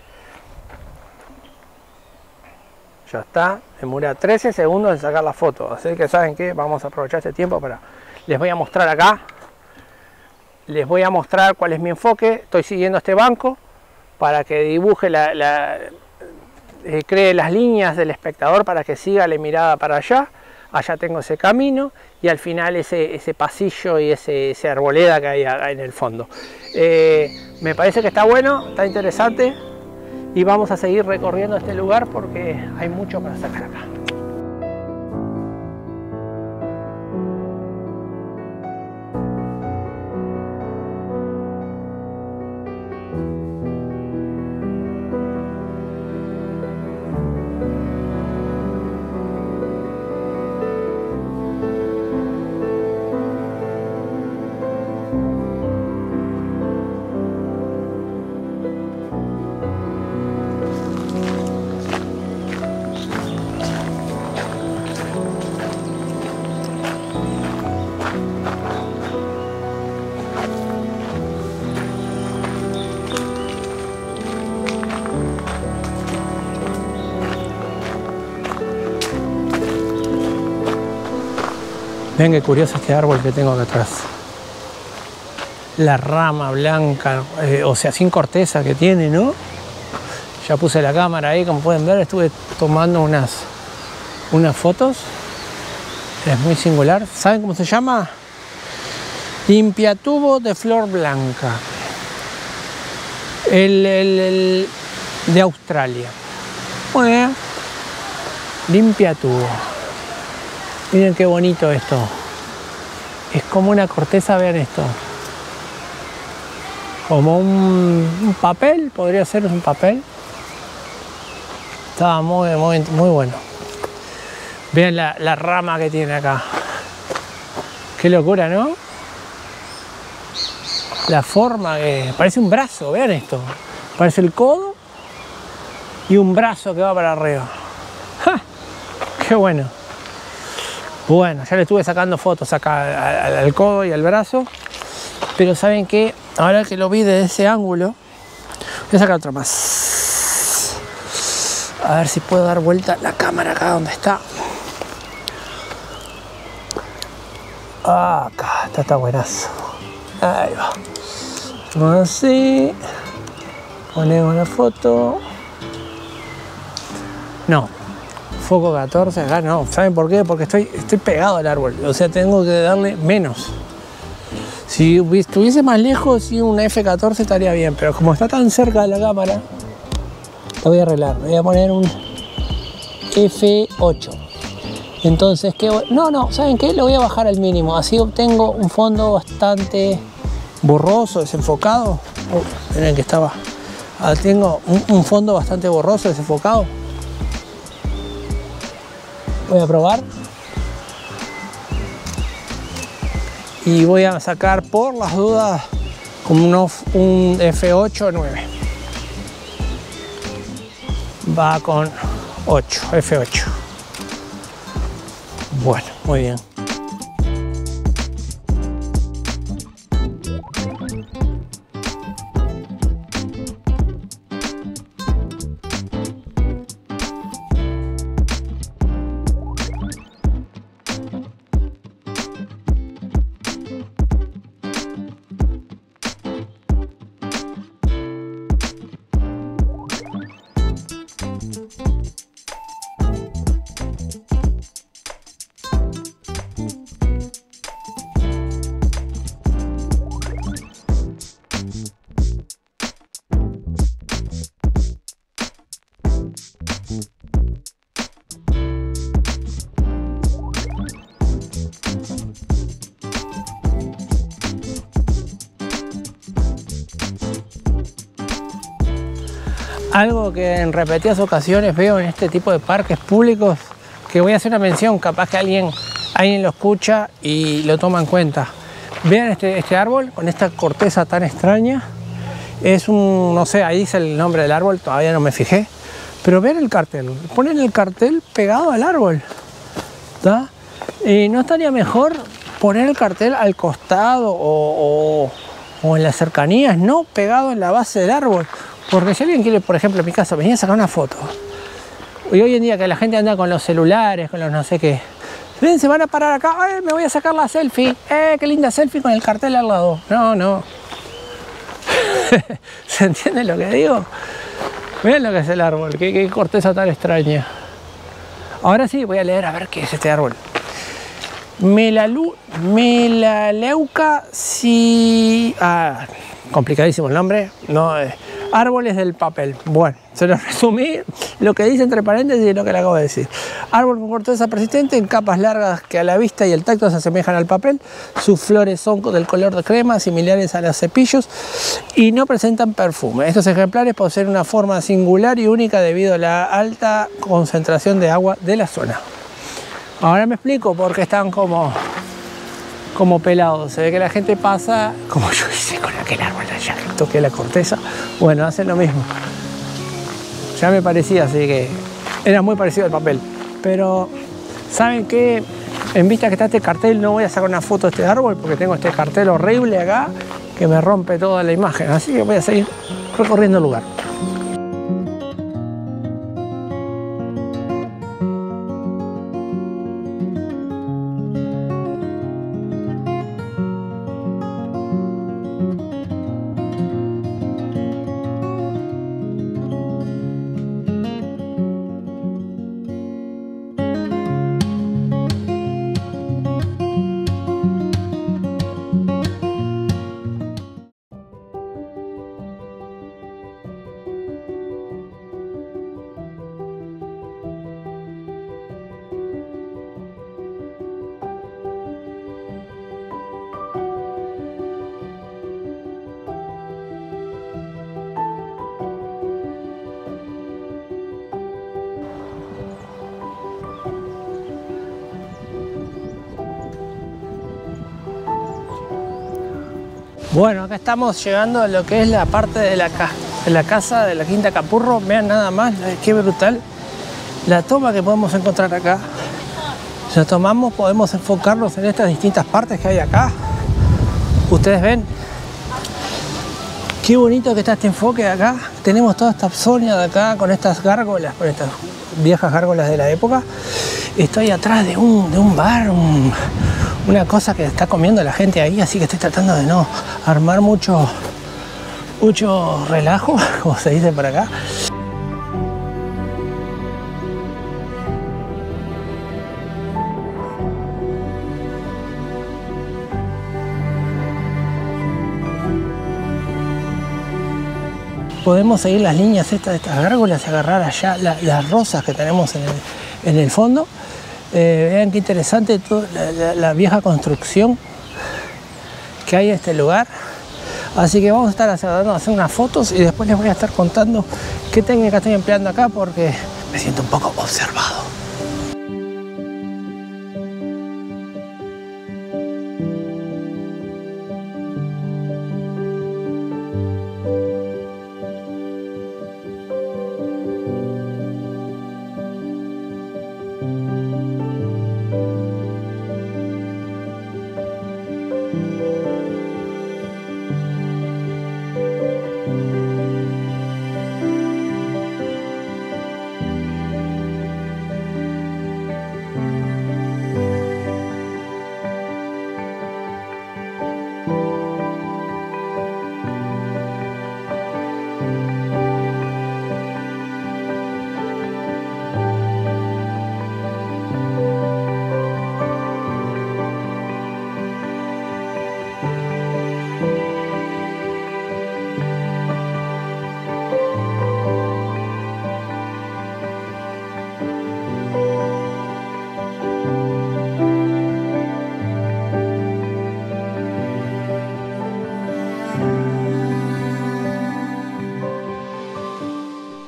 Ya está, demora 13 segundos en sacar la foto. Así que saben que vamos a aprovechar este tiempo para... Les voy a mostrar acá. Les voy a mostrar cuál es mi enfoque. Estoy siguiendo este banco para que dibuje cree las líneas del espectador para que siga la mirada para allá. Allá tengo ese camino y al final ese pasillo y ese arboleda que hay en el fondo. Me parece que está bueno, está interesante y vamos a seguir recorriendo este lugar porque hay mucho para sacar acá. Vean qué curioso este árbol que tengo acá atrás. La rama blanca, o sea, sin corteza que tiene, ¿no? Ya puse la cámara ahí, como pueden ver, estuve tomando unas fotos. Es muy singular. ¿Saben cómo se llama? Limpiatubo de flor blanca. El de Australia. Muy bien. Limpiatubo. Miren qué bonito esto. Es como una corteza, vean esto. Como un papel, podría ser un papel. Estaba muy bueno. Vean la rama que tiene acá. Qué locura, ¿no? La forma que... Parece un brazo, vean esto. Parece el codo y un brazo que va para arriba. ¡Ja! ¡Qué bueno! Bueno, ya le estuve sacando fotos acá al codo y al brazo. Pero ¿saben qué? Ahora que lo vi desde ese ángulo, voy a sacar otra más. A ver si puedo dar vuelta la cámara acá donde está. Ah, acá está buenazo. Ahí va. Así. Ponemos la foto. No. Foco 14, acá no. ¿Saben por qué? Porque estoy pegado al árbol. O sea, tengo que darle menos. Si estuviese más lejos, sí, un F14 estaría bien. Pero como está tan cerca de la cámara, lo voy a arreglar. Voy a poner un F8. Entonces, ¿qué? No, ¿saben qué? Lo voy a bajar al mínimo. Así obtengo un fondo bastante borroso, desenfocado. Miren que estaba. Tengo un fondo bastante borroso, desenfocado. Voy a probar. Y voy a sacar por las dudas como un F8 o 9. Va con 8, F8. Bueno, muy bien. Algo que en repetidas ocasiones veo en este tipo de parques públicos, que voy a hacer una mención, capaz que alguien lo escucha y lo toma en cuenta. Vean este árbol con esta corteza tan extraña. Es un, no sé, ahí dice el nombre del árbol, todavía no me fijé. Pero vean el cartel, ponen el cartel pegado al árbol, ¿tá? Y no estaría mejor poner el cartel al costado o en las cercanías, no pegado en la base del árbol. Porque si alguien quiere, por ejemplo, en mi casa, venía a sacar una foto. Y hoy en día que la gente anda con los celulares, con los no sé qué. Ven, se van a parar acá, me voy a sacar la selfie. Qué linda selfie con el cartel al lado. No. ¿Se entiende lo que digo? Miren lo que es el árbol, qué corteza tan extraña. Ahora sí, voy a leer a ver qué es este árbol. Melaleuca complicadísimo el nombre. No, árboles del papel. Bueno, se lo resumí lo que dice entre paréntesis y lo que le acabo de decir. Árbol con corteza persistente en capas largas que a la vista y el tacto se asemejan al papel. Sus flores son del color de crema, similares a los cepillos y no presentan perfume. Estos ejemplares poseen una forma singular y única debido a la alta concentración de agua de la zona. Ahora me explico por qué están como pelados. Se ve que la gente pasa, como yo hice con aquel árbol allá, que toqué la corteza. Bueno, hacen lo mismo. Ya me parecía así que era muy parecido al papel. Pero, ¿saben qué? En vista que está este cartel, no voy a sacar una foto de este árbol porque tengo este cartel horrible acá que me rompe toda la imagen. Así que voy a seguir recorriendo el lugar. Bueno, acá estamos llegando a lo que es la parte de la casa de la Quinta Capurro. Vean nada más, qué brutal la toma que podemos encontrar acá. Si la tomamos, podemos enfocarnos en estas distintas partes que hay acá. Ustedes ven qué bonito que está este enfoque de acá. Tenemos toda esta zona de acá con estas gárgolas, con estas viejas gárgolas de la época. Estoy atrás de un bar, una cosa que está comiendo la gente ahí, así que estoy tratando de no armar mucho relajo, como se dice por acá. Podemos seguir las líneas de estas gárgolas y agarrar allá las rosas que tenemos en el fondo. Vean qué interesante toda la vieja construcción que hay en este lugar. Así que vamos a estar tratando de hacer unas fotos y después les voy a estar contando qué técnica estoy empleando acá porque me siento un poco observado.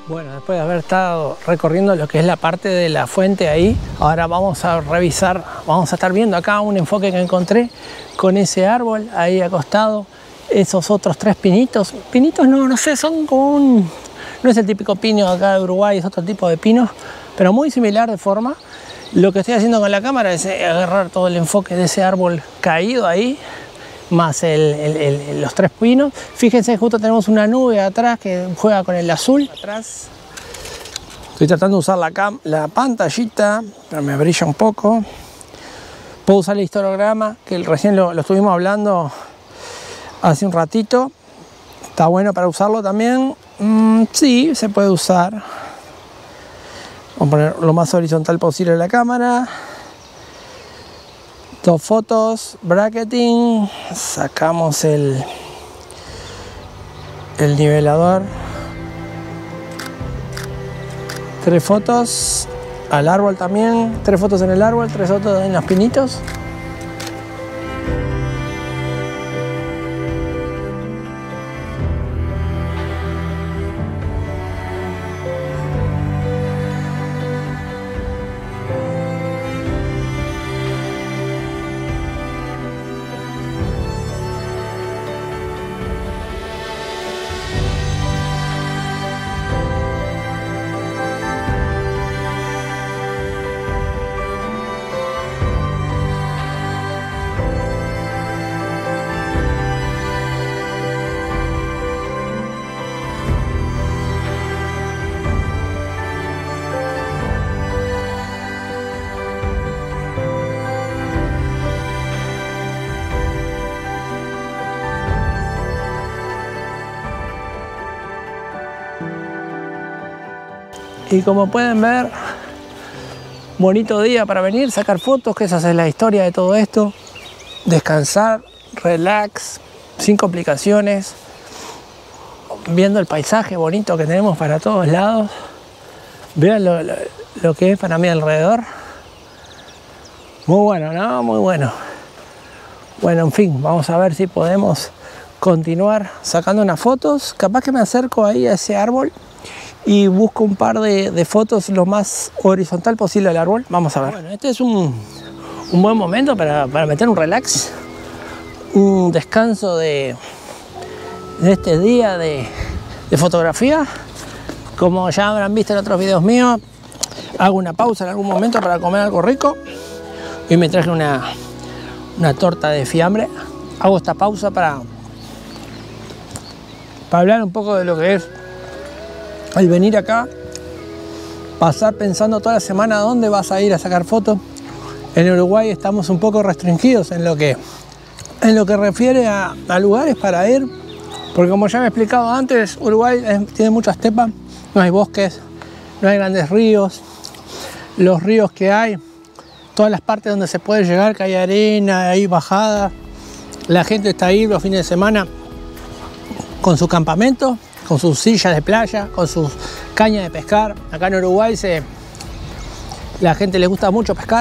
Bueno, después de haber estado recorriendo lo que es la parte de la fuente ahí, ahora vamos a revisar, vamos a estar viendo acá un enfoque que encontré con ese árbol ahí acostado, esos otros 3 pinitos. Pinitos no sé, son como un... No es el típico pino acá de Uruguay, es otro tipo de pino, pero muy similar de forma. Lo que estoy haciendo con la cámara es agarrar todo el enfoque de ese árbol caído ahí, más los 3 pinos. Fíjense, justo tenemos una nube atrás que juega con el azul. Atrás. Estoy tratando de usar la pantallita, pero me brilla un poco. Puedo usar el histograma, que recién lo estuvimos hablando hace un ratito. Está bueno para usarlo también. Sí, se puede usar. Vamos a poner lo más horizontal posible la cámara. 2 fotos, bracketing, sacamos el nivelador. 3 fotos al árbol también, 3 fotos en el árbol, 3 fotos en los pinitos. Y como pueden ver, bonito día para venir, sacar fotos, que esa es la historia de todo esto. Descansar, relax, sin complicaciones, viendo el paisaje bonito que tenemos para todos lados. Vean lo que es para mí alrededor. Muy bueno, ¿no? Muy bueno. Bueno, en fin, vamos a ver si podemos continuar sacando unas fotos. Capaz que me acerco ahí a ese árbol y busco un par de fotos lo más horizontal posible al árbol. Vamos a ver. Bueno, este es un buen momento para meter un relax, un descanso de este día de fotografía. Como ya habrán visto en otros videos míos, hago una pausa en algún momento para comer algo rico. Y me traje una torta de fiambre. Hago esta pausa para hablar un poco de lo que es el venir acá, pasar pensando toda la semana dónde vas a ir a sacar fotos. En Uruguay estamos un poco restringidos en lo que refiere a lugares para ir, porque como ya me he explicado antes, Uruguay tiene mucha estepa, no hay bosques, no hay grandes ríos. Los ríos que hay, todas las partes donde se puede llegar, que hay arena, hay bajada, la gente está ahí los fines de semana con su campamento, con sus sillas de playa, con sus cañas de pescar. Acá en Uruguay la gente le gusta mucho pescar,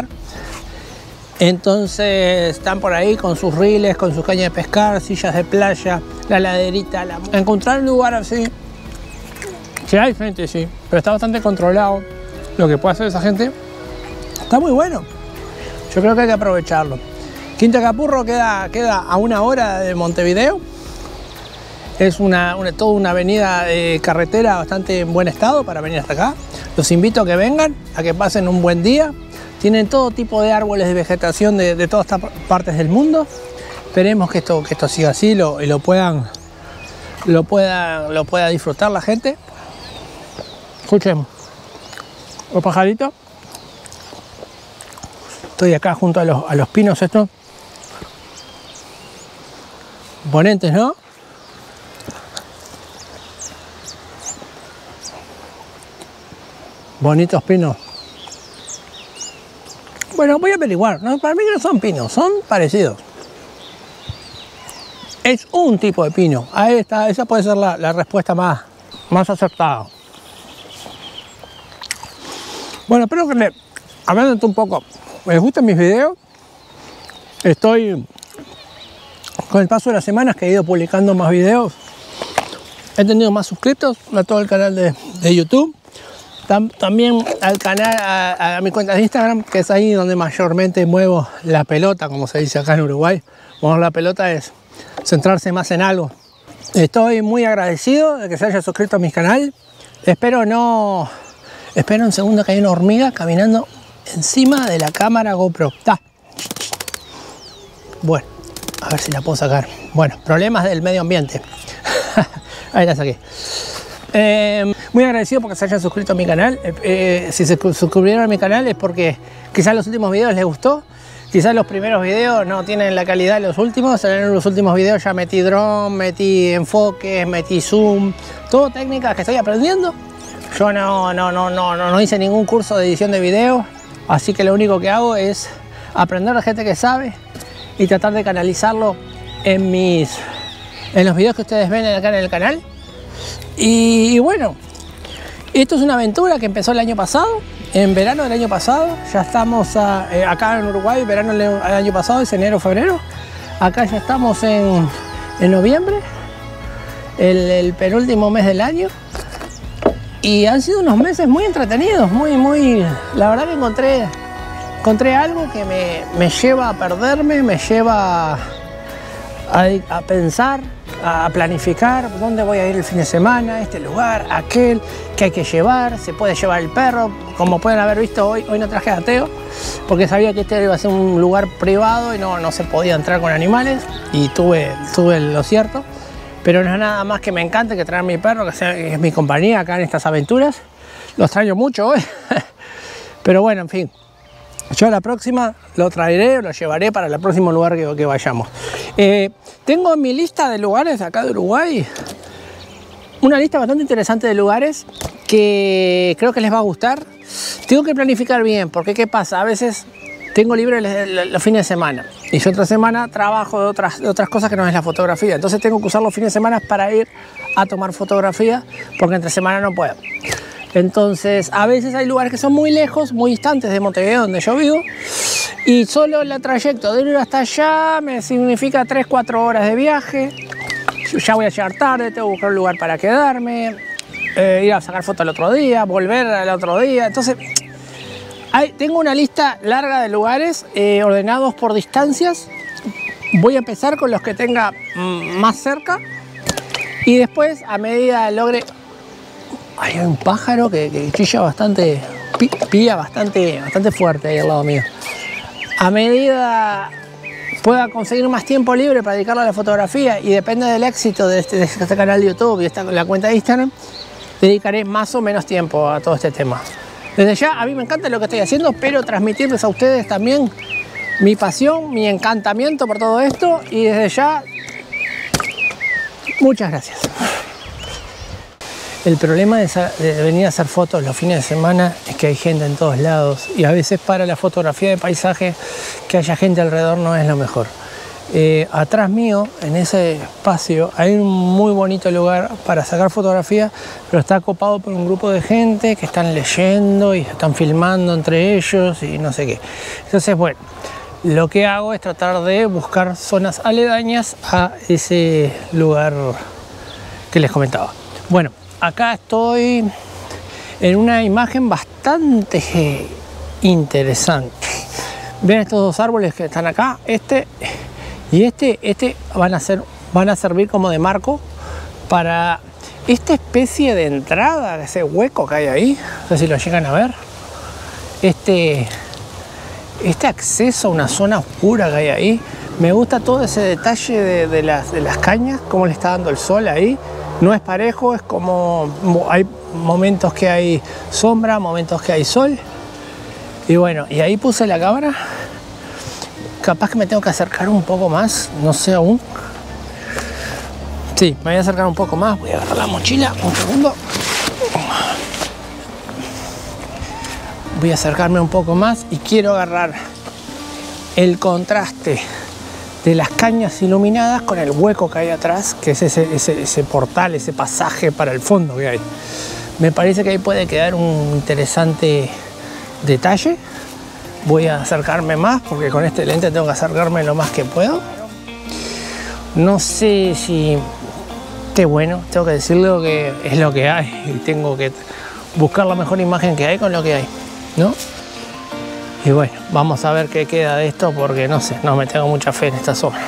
entonces están por ahí con sus riles, con sus cañas de pescar, sillas de playa, la laderita. Encontrar un lugar así, sí hay gente, sí, pero está bastante controlado. Lo que puede hacer esa gente está muy bueno. Yo creo que hay que aprovecharlo. Quinta Capurro queda a 1 hora de Montevideo. Es toda una avenida de carretera bastante en buen estado para venir hasta acá. Los invito a que vengan, a que pasen un buen día. Tienen todo tipo de árboles de vegetación de todas estas partes del mundo. Esperemos que esto siga así y lo pueda disfrutar la gente. Escuchen los pajaritos. Estoy acá junto a los pinos estos. Imponentes, ¿no? Bonitos pinos. Bueno, voy a averiguar. No, para mí no son pinos, son parecidos. Es un tipo de pino. Ahí está, esa puede ser la respuesta más acertada. Bueno, espero que hablando un poco, les gustan mis videos. Estoy, con el paso de las semanas que he ido publicando más videos, he tenido más suscriptos a todo el canal de YouTube. También al canal, a mi cuenta de Instagram, que es ahí donde mayormente muevo la pelota, como se dice acá en Uruguay. Mover la pelota es centrarse más en algo. Estoy muy agradecido de que se haya suscrito a mi canal. Espera un segundo que hay una hormiga caminando encima de la cámara GoPro. Bueno, a ver si la puedo sacar. Bueno, problemas del medio ambiente. Ahí la saqué. Muy agradecido porque se hayan suscrito a mi canal. Si se suscribieron a mi canal es porque quizás los últimos videos les gustó. Quizás los primeros videos no tienen la calidad de los últimos. En los últimos videos ya metí dron, metí enfoques, metí zoom. Todo técnicas que estoy aprendiendo. Yo no hice ningún curso de edición de video. Así que lo único que hago es aprender de gente que sabe y tratar de canalizarlo en los videos que ustedes ven acá en el canal. Y bueno, esto es una aventura que empezó el año pasado, en verano del año pasado. Ya estamos acá en Uruguay, verano del año pasado, es enero, febrero. Acá ya estamos en noviembre, el penúltimo mes del año. Y han sido unos meses muy entretenidos, la verdad que encontré algo que me lleva a perderme, me lleva a pensar, a planificar dónde voy a ir el fin de semana, este lugar, aquel, que hay que llevar, se puede llevar el perro. Como pueden haber visto, hoy no traje a Teo porque sabía que este iba a ser un lugar privado y no se podía entrar con animales, y tuve lo cierto. Pero no es nada más que me encante que traer a mi perro, que es mi compañía acá en estas aventuras. Lo extraño mucho hoy. Pero bueno, en fin. Yo a la próxima lo traeré, lo llevaré para el próximo lugar que vayamos. Tengo en mi lista de lugares acá de Uruguay una lista bastante interesante de lugares que creo que les va a gustar. Tengo que planificar bien, porque ¿qué pasa? A veces tengo libre los fines de semana y yo otra semana trabajo de otras cosas que no es la fotografía. Entonces tengo que usar los fines de semana para ir a tomar fotografía, porque entre semana no puedo. Entonces a veces hay lugares que son muy lejos, muy distantes de Montevideo, donde yo vivo, y solo el trayecto de ir hasta allá me significa 3-4 horas de viaje. Ya voy a llegar tarde, tengo que buscar un lugar para quedarme, ir a sacar fotos el otro día, volver al otro día. Entonces tengo una lista larga de lugares ordenados por distancias. Voy a empezar con los que tenga más cerca, y después, a medida logre... Hay un pájaro que chilla bastante, pilla bastante fuerte ahí al lado mío. A medida pueda conseguir más tiempo libre para dedicarlo a la fotografía, y depende del éxito de este canal de YouTube y la cuenta de Instagram, dedicaré más o menos tiempo a todo este tema. Desde ya, a mí me encanta lo que estoy haciendo, pero transmitirles a ustedes también mi pasión, mi encantamiento por todo esto, y desde ya, muchas gracias. El problema de venir a hacer fotos los fines de semana es que hay gente en todos lados, y a veces para la fotografía de paisaje que haya gente alrededor no es lo mejor. Atrás mío, en ese espacio, hay un muy bonito lugar para sacar fotografía, pero está copado por un grupo de gente que están leyendo y están filmando entre ellos y no sé qué. Entonces, bueno, lo que hago es tratar de buscar zonas aledañas a ese lugar que les comentaba. Bueno, acá estoy en una imagen bastante interesante. Ven estos dos árboles que están acá, este y este van a servir como de marco para esta especie de entrada, ese hueco que hay ahí. No sé si lo llegan a ver. Este acceso a una zona oscura que hay ahí. Me gusta todo ese detalle de las cañas, cómo le está dando el sol ahí. No es parejo, es como hay momentos que hay sombra, momentos que hay sol. Y bueno, y ahí puse la cámara. Capaz que me tengo que acercar un poco más, no sé aún. Sí, me voy a acercar un poco más. Voy a agarrar la mochila, un segundo. Voy a acercarme un poco más y quiero agarrar el contraste de las cañas iluminadas con el hueco que hay atrás, que es ese portal, ese pasaje para el fondo que hay. Me parece que ahí puede quedar un interesante detalle. Voy a acercarme más, porque con este lente tengo que acercarme lo más que puedo. No sé si que bueno, tengo que decirlo que es lo que hay y tengo que buscar la mejor imagen que hay con lo que hay, ¿no? Y bueno, vamos a ver qué queda de esto porque no sé, no me tengo mucha fe en esta zona.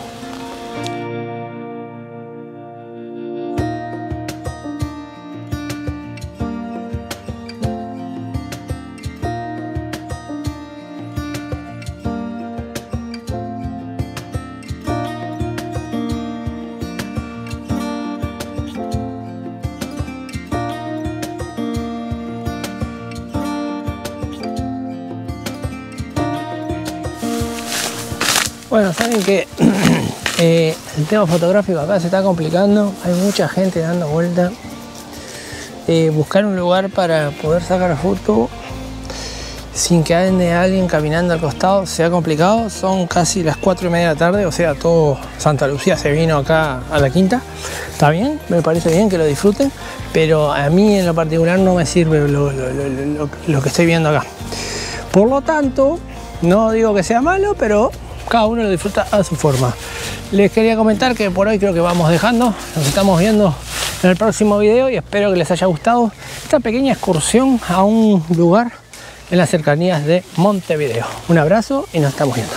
Bueno, saben que el tema fotográfico acá se está complicando, hay mucha gente dando vuelta. Buscar un lugar para poder sacar foto sin que ande alguien caminando al costado sea complicado. Son casi las 4:30 de la tarde, o sea, todo Santa Lucía se vino acá a la quinta. Está bien, me parece bien que lo disfruten, pero a mí en lo particular no me sirve lo que estoy viendo acá. Por lo tanto, no digo que sea malo, pero cada uno lo disfruta a su forma. Les quería comentar que por hoy creo que vamos dejando. Nos estamos viendo en el próximo video y espero que les haya gustado esta pequeña excursión a un lugar en las cercanías de Montevideo. Un abrazo y nos estamos viendo.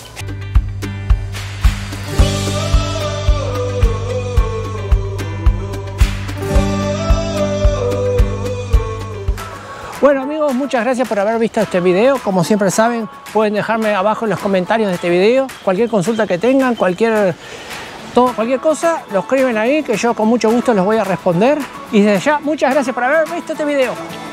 Bueno amigos, muchas gracias por haber visto este video. Como siempre saben, pueden dejarme abajo en los comentarios de este video cualquier consulta que tengan, cualquier cosa, lo escriben ahí que yo con mucho gusto los voy a responder. Y desde ya, muchas gracias por haber visto este video.